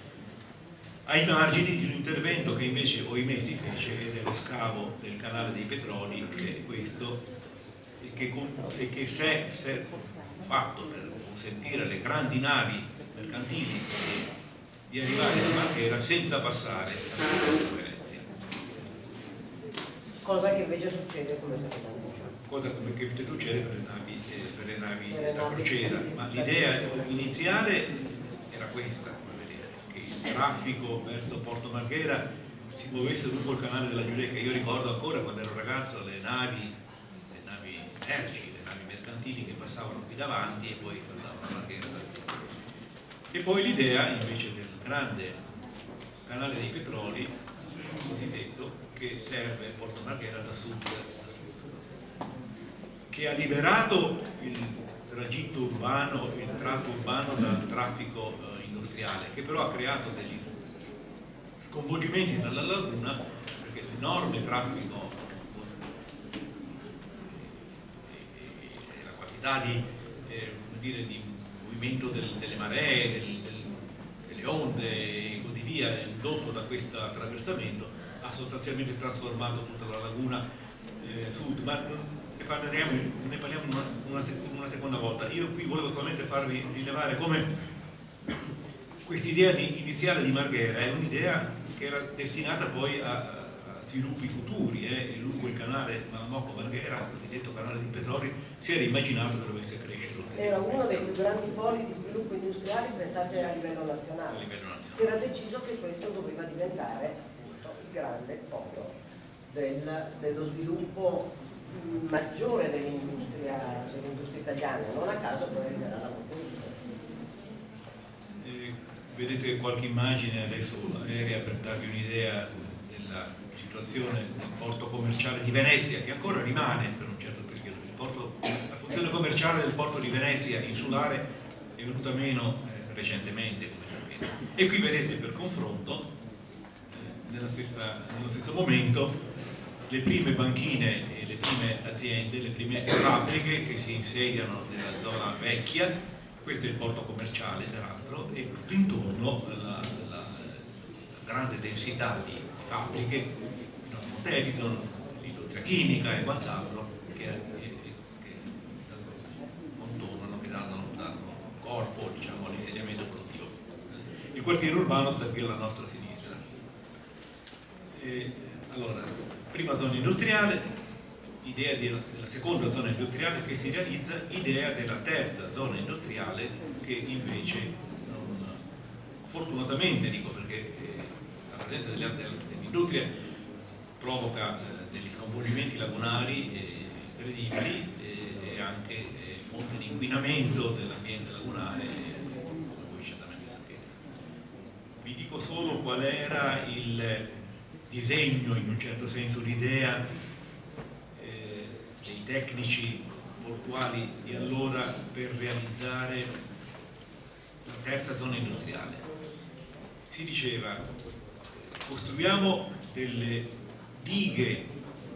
ai margini di un intervento che invece Oimeti fece, ed è lo scavo del canale dei Petroli, che è questo, e che si è fatto per consentire alle grandi navi mercantili di arrivare a Marghera senza passare attraverso Venezia. Cosa che invece succede, come sapete, cosa che invece succede per le navi da crociera, ma l'idea iniziale era questa, come vedete, che il traffico verso Porto Marghera si muovesse lungo il canale della Giudecca. Io ricordo ancora quando ero ragazzo le navi merci, le navi mercantili che passavano qui davanti e poi andavano a Marghera. E poi l'idea invece del grande canale dei Petroli, cosiddetto, che serve Porto Marghera da sud, che ha liberato il tragitto urbano, il tratto urbano dal traffico industriale, che però ha creato degli sconvolgimenti nella laguna, perché l'enorme traffico e la quantità di movimento delle maree, delle onde e così via indotto da questo attraversamento ha sostanzialmente trasformato tutta la laguna sud, ma ne parliamo una seconda volta. Io qui volevo solamente farvi rilevare come quest'idea iniziale di Marghera è un'idea che era destinata poi a sviluppi futuri, e lungo il canale Malamocco-Marghera, il cosiddetto canale dei Petroli, si era immaginato che dovesse crescere. Era uno dei più grandi poli di sviluppo industriali pensati a livello nazionale. Si era deciso che questo doveva diventare appunto il grande polo dello sviluppo maggiore dell'industria italiana. Non a caso poi era la potenza. Vedete qualche immagine adesso aerea per darvi un'idea della situazione del porto commerciale di Venezia, che ancora rimane per un certo periodo. La funzione commerciale del porto di Venezia insulare è venuta meno recentemente, come sapete. E qui vedete per confronto, nello stesso momento, le prime banchine e le prime aziende, le prime fabbriche che si insediano nella zona vecchia. Questo è il porto commerciale, peraltro, e tutto intorno la grande densità di fabbriche, l'industria chimica e quant'altro, che con quartiere urbano sta qui alla nostra sinistra. Allora, prima zona industriale, idea della seconda zona industriale che si realizza, idea della terza zona industriale che invece fortunatamente dico, perché la presenza dell'industria provoca degli sconvolgimenti lagunari incredibili e anche fonte di inquinamento dell'ambiente lagunare, come voi certamente sapete. Vi dico solo qual era il disegno, in un certo senso l'idea dei tecnici portuali di allora per realizzare la terza zona industriale. Si diceva: costruiamo delle dighe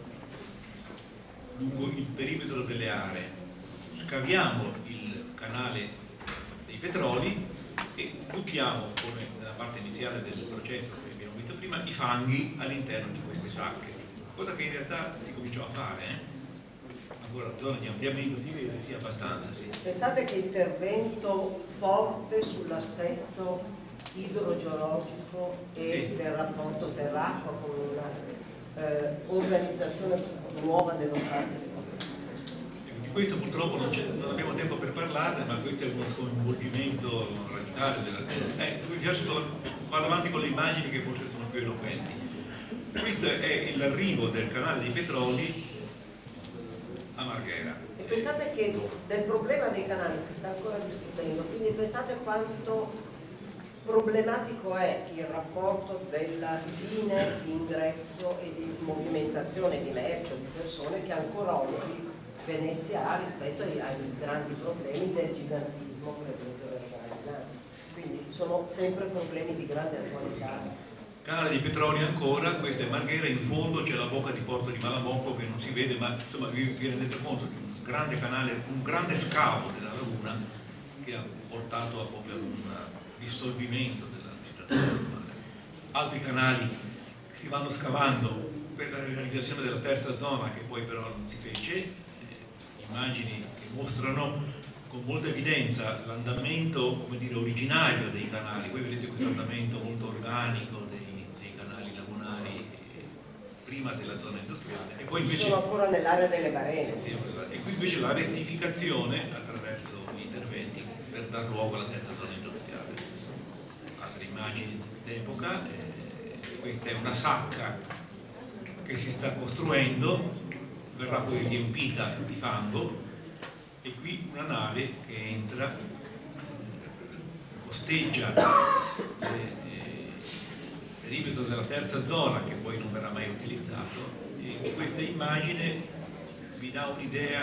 lungo il perimetro delle aree, scaviamo il canale dei petroli e buttiamo, come nella parte iniziale del processo che abbiamo visto prima, i fanghi all'interno di queste sacche, cosa che in realtà si cominciò a fare. Ancora la zona di ampliamento si vede, sì, abbastanza, sì. Pensate che intervento forte sull'assetto idrogeologico e del rapporto terra-acqua con una organizzazione nuova dello spazio di costruzione. Di questo purtroppo non abbiamo tempo per parlarne, ma questo è uno sconvolgimento radicale della vado avanti con le immagini che forse sono più eloquenti. Questo è l'arrivo del canale dei petroli a Marghera. E pensate che del problema dei canali si sta ancora discutendo, quindi pensate quanto problematico è il rapporto della linea di ingresso e di movimentazione di merci o di persone che ancora oggi Venezia ha rispetto ai grandi problemi del gigantismo, per esempio del canale. Quindi sono sempre problemi di grande attualità. Canale di petroli ancora, questa è Marghera, in fondo c'è la bocca di porto di Malamocco che non si vede, ma insomma vi rendete conto di un grande canale, un grande scavo della laguna che ha portato proprio a un dissolvimento della situazione normale. Altri canali si vanno scavando per la realizzazione della terza zona, che poi però non si fece. Immagini che mostrano con molta evidenza l'andamento, come dire, originario dei canali. Voi vedete questo andamento molto organico dei canali lagunari prima della zona industriale, e poi invece sono ancora nell'area delle barene. Sì, e qui invece la rettificazione attraverso gli interventi per dar luogo alla terza zona industriale. Altre immagini d'epoca, questa è una sacca che si sta costruendo, verrà poi riempita di fango, e qui una nave che entra, costeggia il perimetro della terza zona, che poi non verrà mai utilizzato, e questa immagine vi dà un'idea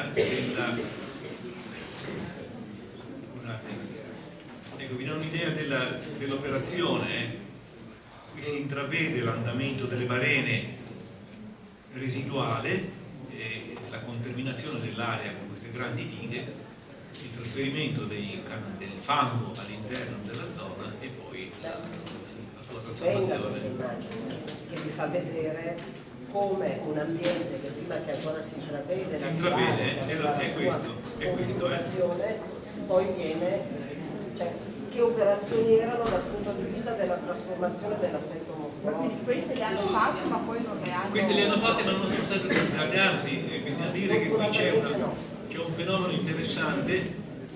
dell'operazione. Qui si intravede l'andamento delle barene residuale, la conterminazione dell'area con queste grandi dighe, il trasferimento del fango all'interno della zona e poi la sua trasformazione. Che vi fa vedere come un ambiente che prima che ancora si intravede è questo, poi viene, cioè, che operazioni erano dal punto di vista della trasformazione dell'assetto morfologico. Quindi queste le hanno fatte ma poi non le hanno... Queste le hanno fatte ma non sono state utilizzate, anzi bisogna dire che qui c'è un fenomeno interessante.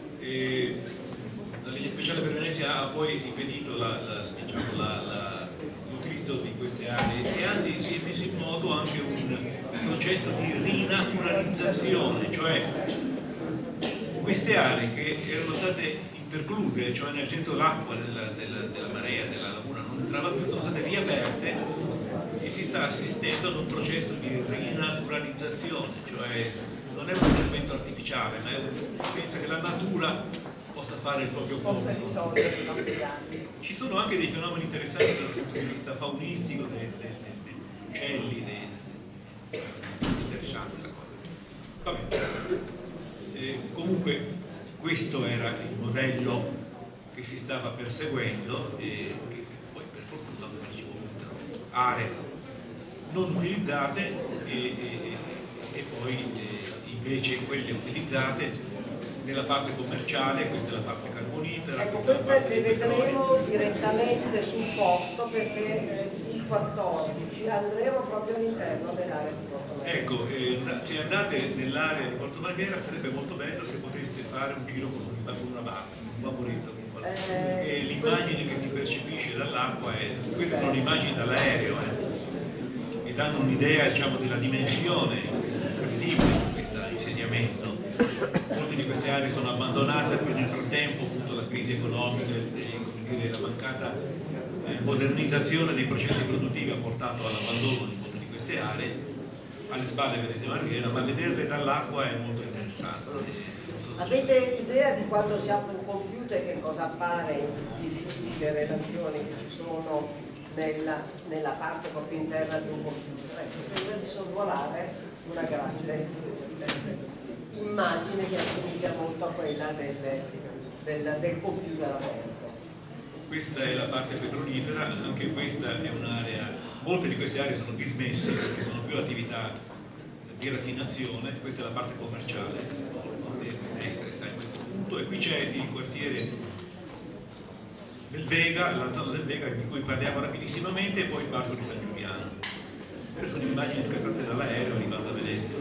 La legge speciale per Venezia ha poi impedito l'utilizzo di queste aree, e anzi si è messo in moto anche un processo di rinaturalizzazione, cioè queste aree che erano state intercluse, cioè nel senso l'acqua della marea, della laguna non entrava più, sono state riaperte e si sta assistendo ad un processo di rinaturalizzazione, cioè non è un intervento artificiale, ma pensa che la natura possa fare il proprio corso. Ci sono anche dei fenomeni interessanti dal punto di vista faunistico, dei uccelli, interessante la cosa. Va bene. Comunque questo era il modello che si stava perseguendo e che poi per fortuna, come dicevo, aree non utilizzate e poi invece quelle utilizzate nella parte commerciale, questa è la parte carbonifera. Ecco, queste le vedremo direttamente sul posto, perché il 14 andremo proprio all'interno dell'area di Porto Marghera. Ecco, se andate nell'area di Porto Marghera sarebbe molto bello se poteste fare un giro con una barca, un vaporetto. E l'immagine che si percepisce dall'acqua queste sono le immagini dall'aereo, che danno un'idea, diciamo, della dimensione incredibile di questo insediamento. Molte di queste aree sono abbandonate perché nel frattempo appunto la crisi economica e la mancata modernizzazione dei processi produttivi ha portato all'abbandono di molte di queste aree. Alle spalle vedete Marghera, ma vederle dall'acqua è molto interessante. Avete idea di quando si apre un computer che cosa appare in tutte le relazioni che ci sono nella parte proprio interna di un computer? Ecco, sembra di sorvolare una grande immagine che assomiglia molto a quella del computer aperto. Questa è la parte petrolifera, anche questa è un'area, molte di queste aree sono dismesse perché sono più attività di raffinazione. Questa è la parte commerciale. Sta in questo punto, e qui c'è il quartiere del Vega, la zona del Vega di cui parliamo rapidissimamente, e poi il parco di San Giuliano. Queste sono immagini scattate dall'aereo arrivando a Venezia.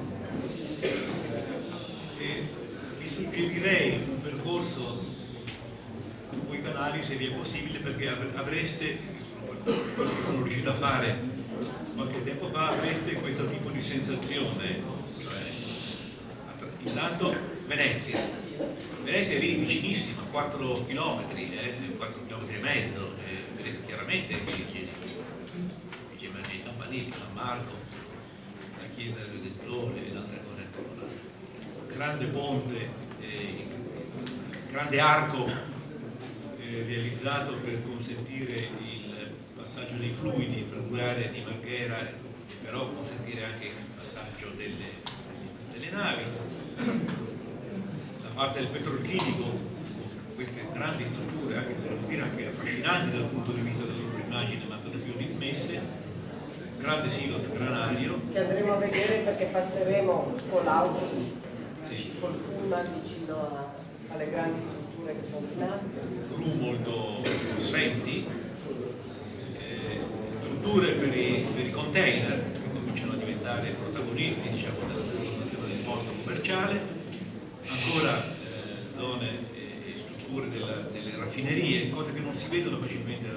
E vi suggerirei un percorso su quei canali se vi è possibile, perché avreste, quello che sono riuscito a fare qualche tempo fa, avreste questo tipo di sensazione, cioè intanto Venezia è lì vicinissima, 4 km, 4 km e mezzo, vedete chiaramente i campanili, San Marco, la chiesa del Sole e altre cose ancora, grande ponte, grande arco realizzato per consentire il passaggio dei fluidi per due aree di Marghera, però consentire anche il passaggio delle navi. La parte del petrolchimico, queste grandi strutture, anche per dire anche affascinanti dal punto di vista della loro immagine, ma per più dismesse, grande silos granario che andremo a vedere perché passeremo con l'auto, col pullman vicino alle grandi strutture che sono rimaste. Gru molto possenti, strutture per i container che cominciano a diventare protagonisti, diciamo, della trasformazione del porto commerciale, ancora zone e strutture delle raffinerie, cose che non si vedono facilmente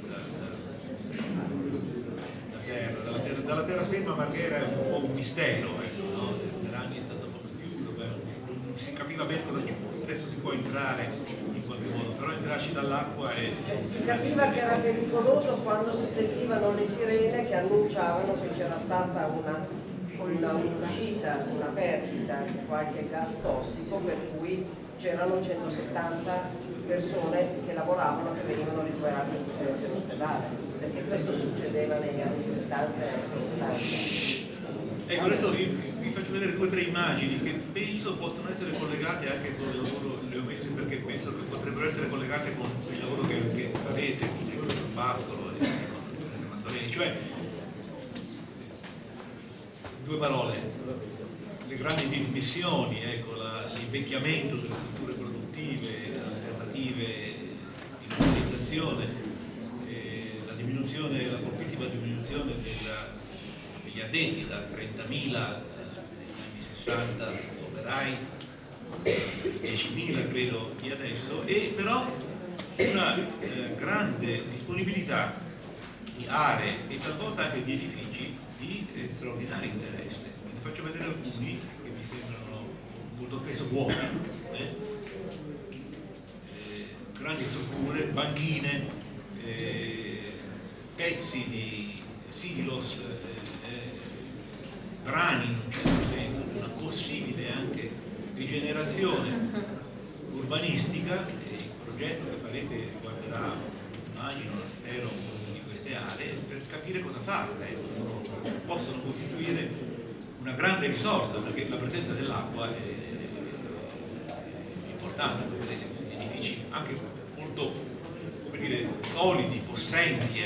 dalla terraferma. Marghera è un po' un mistero, no? Per anni è stato un po' più chiuso, non si capiva bene cosa ci fosse. Adesso si può entrare in qualche modo, però entrarci dall'acqua è... Si capiva che era pericoloso quando si sentivano le sirene che annunciavano che c'era stata un'uscita, una perdita di qualche gas tossico, per cui c'erano 170 persone che lavoravano, che venivano ricoverate in direzione ospedale, perché questo succedeva negli anni 70 e 80. Ecco, adesso vi faccio vedere 2 o 3 immagini che penso possono essere collegate anche con il lavoro, le ho messe perché penso che potrebbero essere collegate con il lavoro che avete, con il Pascolo e con Manzolini, cioè 2 parole, le grandi dismissioni, ecco, l'invecchiamento delle strutture produttive, le alternative di modernizzazione, la diminuzione, la fortissima diminuzione degli addetti, da 30.000 negli anni 60 operai, 10.000 credo di adesso, e però una grande disponibilità di aree e talvolta anche di edifici di straordinario interesse. Ne faccio vedere alcuni che mi sembrano molto spesso vuoti, grandi strutture, banchine, pezzi di silos, brani in un certo senso, una possibile anche rigenerazione urbanistica. Il progetto che farete riguarderà, immagino, spero, di queste aree per capire cosa fare. Possono costituire una grande risorsa, perché la presenza dell'acqua è importante, vedete, edifici anche molto, come dire, solidi, possenti,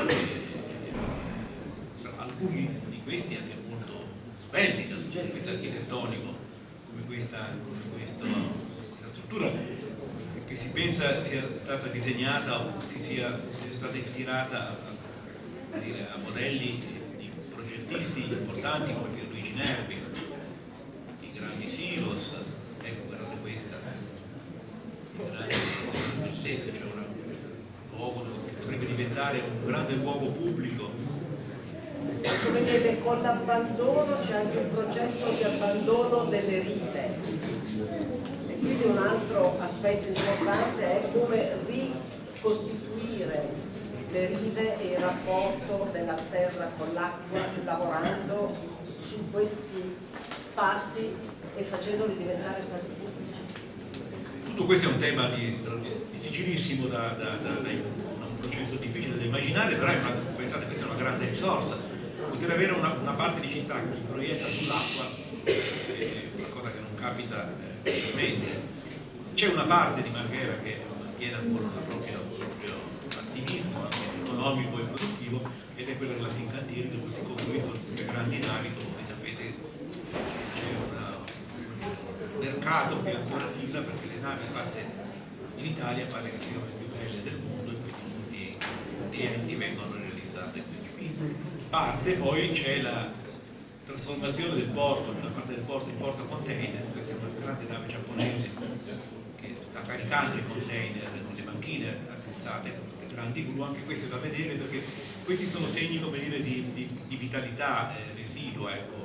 alcuni di questi anche molto belli dal punto di vista architettonico, come questo infrastruttura che si pensa sia stata disegnata o sia stata ispirata a modelli di progettisti importanti come Pierluigi Nervi, i grandi silos, ecco, guardate questa, i grandi bellezze, cioè un luogo che potrebbe diventare un grande luogo pubblico. Come vedete, con l'abbandono c'è anche un processo di abbandono delle rive, e quindi un altro aspetto importante è come ricostituire le rive e il rapporto della terra con l'acqua, lavorando su questi spazi e facendoli diventare spazi pubblici. Tutto questo è un tema difficilissimo un processo difficile da immaginare, però pensate, questa è una grande risorsa. Poter avere una parte di città che si proietta sull'acqua è qualcosa che non capita facilmente. C'è una parte di Marghera che mantiene ancora il proprio attivismo anche economico e produttivo, ed è quella della Fincantieri, dove si costruiscono queste grandi navi, come sapete c'è un mercato che ancora tira, perché le navi fatte in Italia pare che siano le più belle del mondo e quindi molti enti vengono realizzate qui. Parte poi c'è la trasformazione del porto, da parte del porto in porta container. Questa è una grande nave giapponese che sta caricando i container nelle banchine attrezzate con tutte grandi gru. Anche questo è da vedere, perché questi sono segni, come dire, di vitalità residua, ecco.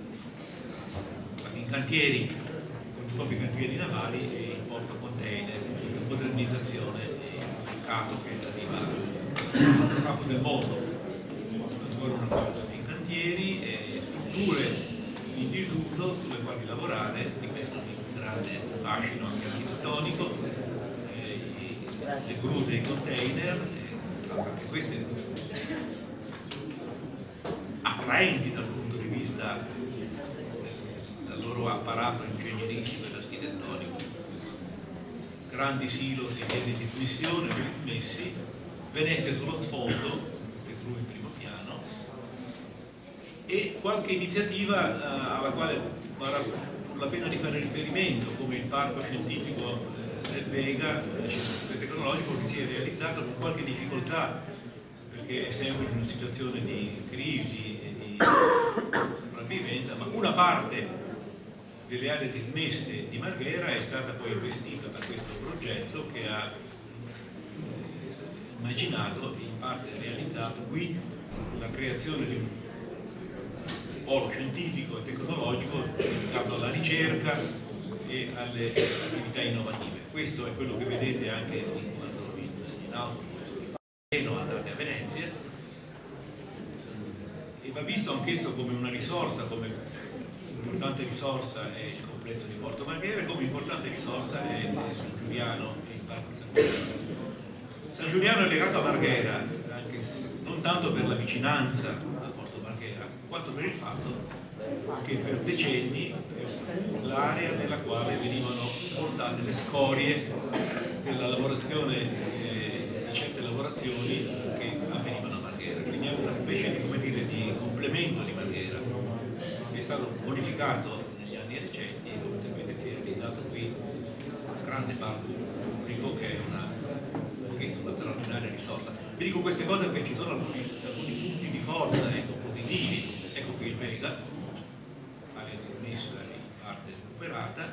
In cantieri, con i propri cantieri navali, e in porta container, modernizzazione e mercato che arriva al capo del mondo. Ancora una cosa, in cantieri e strutture in disuso sulle quali lavorare, di questo di grande fascino anche architettonico, le gru dei container, anche queste attraenti dal punto di vista del loro apparato ingegneristico ed architettonico. Grandi silos in via di dismissione, messi, Venezia sullo sfondo, in primo piano, e qualche iniziativa alla quale vale la pena di fare riferimento, come il parco scientifico del Vega, tecnologico, che si è realizzato con qualche difficoltà, perché è sempre in una situazione di crisi e di sopravvivenza, ma una parte delle aree dismesse di Marghera è stata poi investita da questo progetto, che ha immaginato, in parte realizzato qui, la creazione di un polo scientifico e tecnologico dedicato alla ricerca e alle attività innovative. Questo è quello che vedete anche quando in autobus andate a Venezia, e va visto anch'esso come una risorsa, come importante risorsa è il complesso di Porto Marghera, e come importante risorsa è San Giuliano e il Parco San Giuliano. San Giuliano è legato a Marghera, anche non tanto per la vicinanza a Porto Marghera, quanto per il fatto che per decenni l'area nella quale venivano portate le scorie della lavorazione di certe lavorazioni che avvenivano a Marghera. Quindi è una specie di, come dire, di complemento di Marghera, che è stato bonificato negli anni recenti, e come sapete si è realizzato qui un grande parco pubblico che è una straordinaria risorsa. Vi dico queste cose perché ci sono alcuni punti di forza, ecco, positivi. Ecco qui il Vega, area dismessa e in parte recuperata,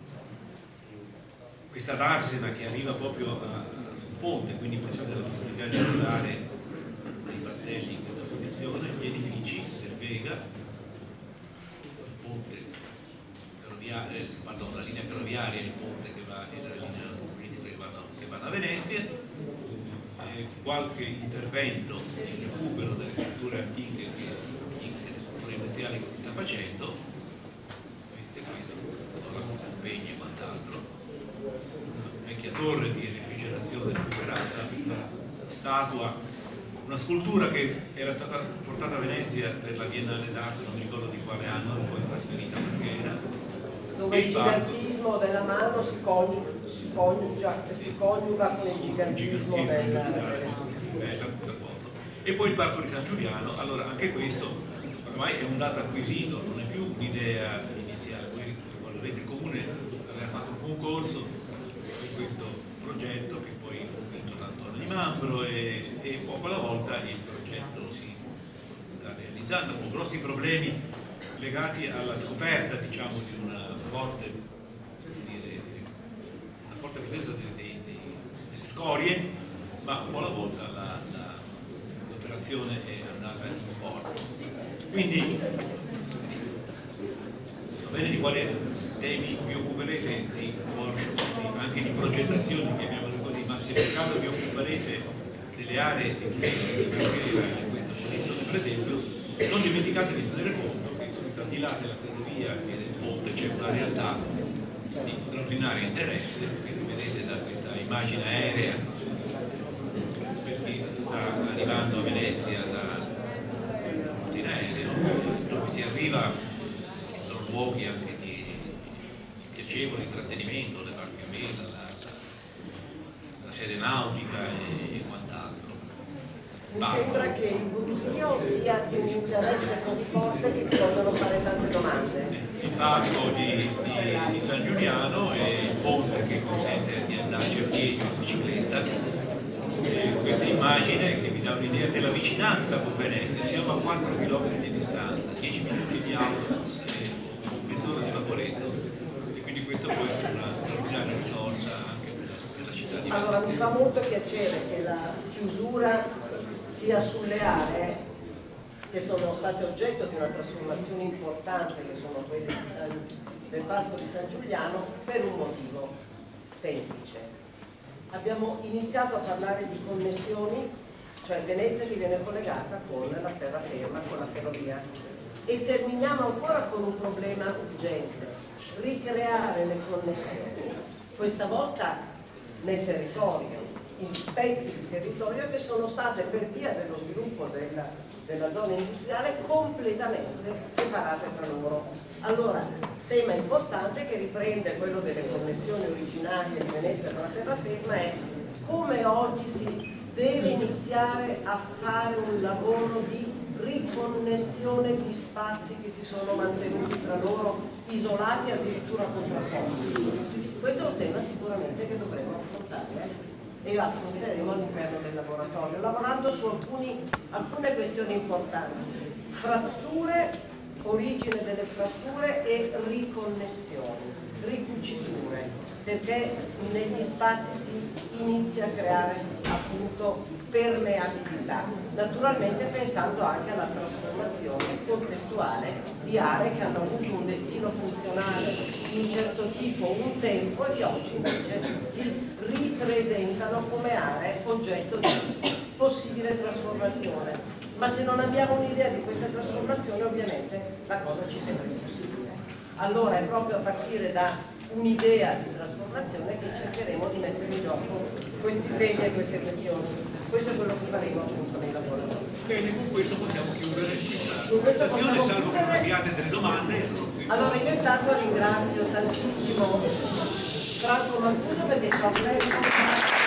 questa darsena che arriva proprio sul ponte, quindi pensate alla possibilità di arrivare ai battelli in questa posizione, gli edifici del Vega, il ponte ferroviario, la linea ferroviaria, il ponte che va, e la linea turistica che vanno a Venezia, qualche intervento di recupero delle strutture antiche, delle strutture industriali che si sta facendo, impegni e quant'altro, una vecchia torre di refrigerazione recuperata, una statua, una scultura che era stata portata a Venezia per la Biennale d'arte, non mi ricordo di quale anno, poi trasferita a Marghera, dove il gigantismo della mano si coniuga con il gigantismo e poi il parco di San Giuliano. Allora anche questo ormai è un dato acquisito, non è più un'idea iniziale. Voi quando vedete il comune aver fatto un concorso di questo progetto che poi fu vinto da Antonio Di Mambro e poco alla volta il progetto si sta realizzando con grossi problemi legati alla scoperta, diciamo, di una forte presenza delle scorie, ma un po' alla volta l'operazione è andata in porto. Quindi so bene di quali temi vi occuperete, di workshop, anche di progettazione, chiamiamolo così, ma se per caso vi occuperete delle aree di questa posizione, per esempio, non dimenticate di tenere conto che al di là della ferrovia e del ponte c'è una realtà di straordinario interesse, che vedete da questa immagine aerea, per chi sta arrivando a Venezia in aereo, dove si arriva in luoghi anche di piacevole intrattenimento, le barche a vela, la sede nautica e quant'altro. Mi sembra che il Brusio sia di un interesse così forte che ti vogliono fare tante domande. Il parco di San Giuliano e il ponte che consente di andarci a piedi o in bicicletta. Questa immagine che vi dà un'idea della vicinanza con Venezia, siamo a 4 km di distanza, 10 minuti di autobus o mezz'ora di vaporetto, e quindi questo può essere una straordinaria risorsa anche per la città di Venezia. Allora mi fa molto piacere che la chiusura sia sulle aree che sono state oggetto di una trasformazione importante, che sono quelle del Parco di San Giuliano, per un motivo semplice. Abbiamo iniziato a parlare di connessioni, cioè Venezia che viene collegata con la terraferma, con la ferrovia, e terminiamo ancora con un problema urgente: ricreare le connessioni, questa volta nel territorio, in pezzi di territorio che sono state, per via dello sviluppo della zona industriale, completamente separate tra loro. Allora, tema importante che riprende quello delle connessioni originarie di Venezia con la terraferma è come oggi si deve iniziare a fare un lavoro di riconnessione di spazi che si sono mantenuti tra loro isolati, addirittura contrapposti. Questo è un tema sicuramente che dovremo affrontare e affronteremo all'interno del laboratorio, lavorando su alcune questioni importanti: fratture, origine delle fratture e riconnessioni, ricuciture, perché negli spazi si inizia a creare appunto permeabilità, naturalmente pensando anche alla trasformazione contestuale di aree che hanno avuto un destino funzionale di un certo tipo un tempo e che oggi invece si ripresentano come aree oggetto di possibile trasformazione. Ma se non abbiamo un'idea di questa trasformazione, ovviamente la cosa ci sembra impossibile. Allora è proprio a partire da un'idea di trasformazione che cercheremo di mettere in gioco questi temi e queste questioni. Questo è quello che faremo appunto nei laboratori. Bene, con questo possiamo chiudere Con questo la possiamo sessione, salvo che non chiudere. abbiate delle domande. Allora io intanto ringrazio tantissimo Franco Mancuso perché ci ha offerto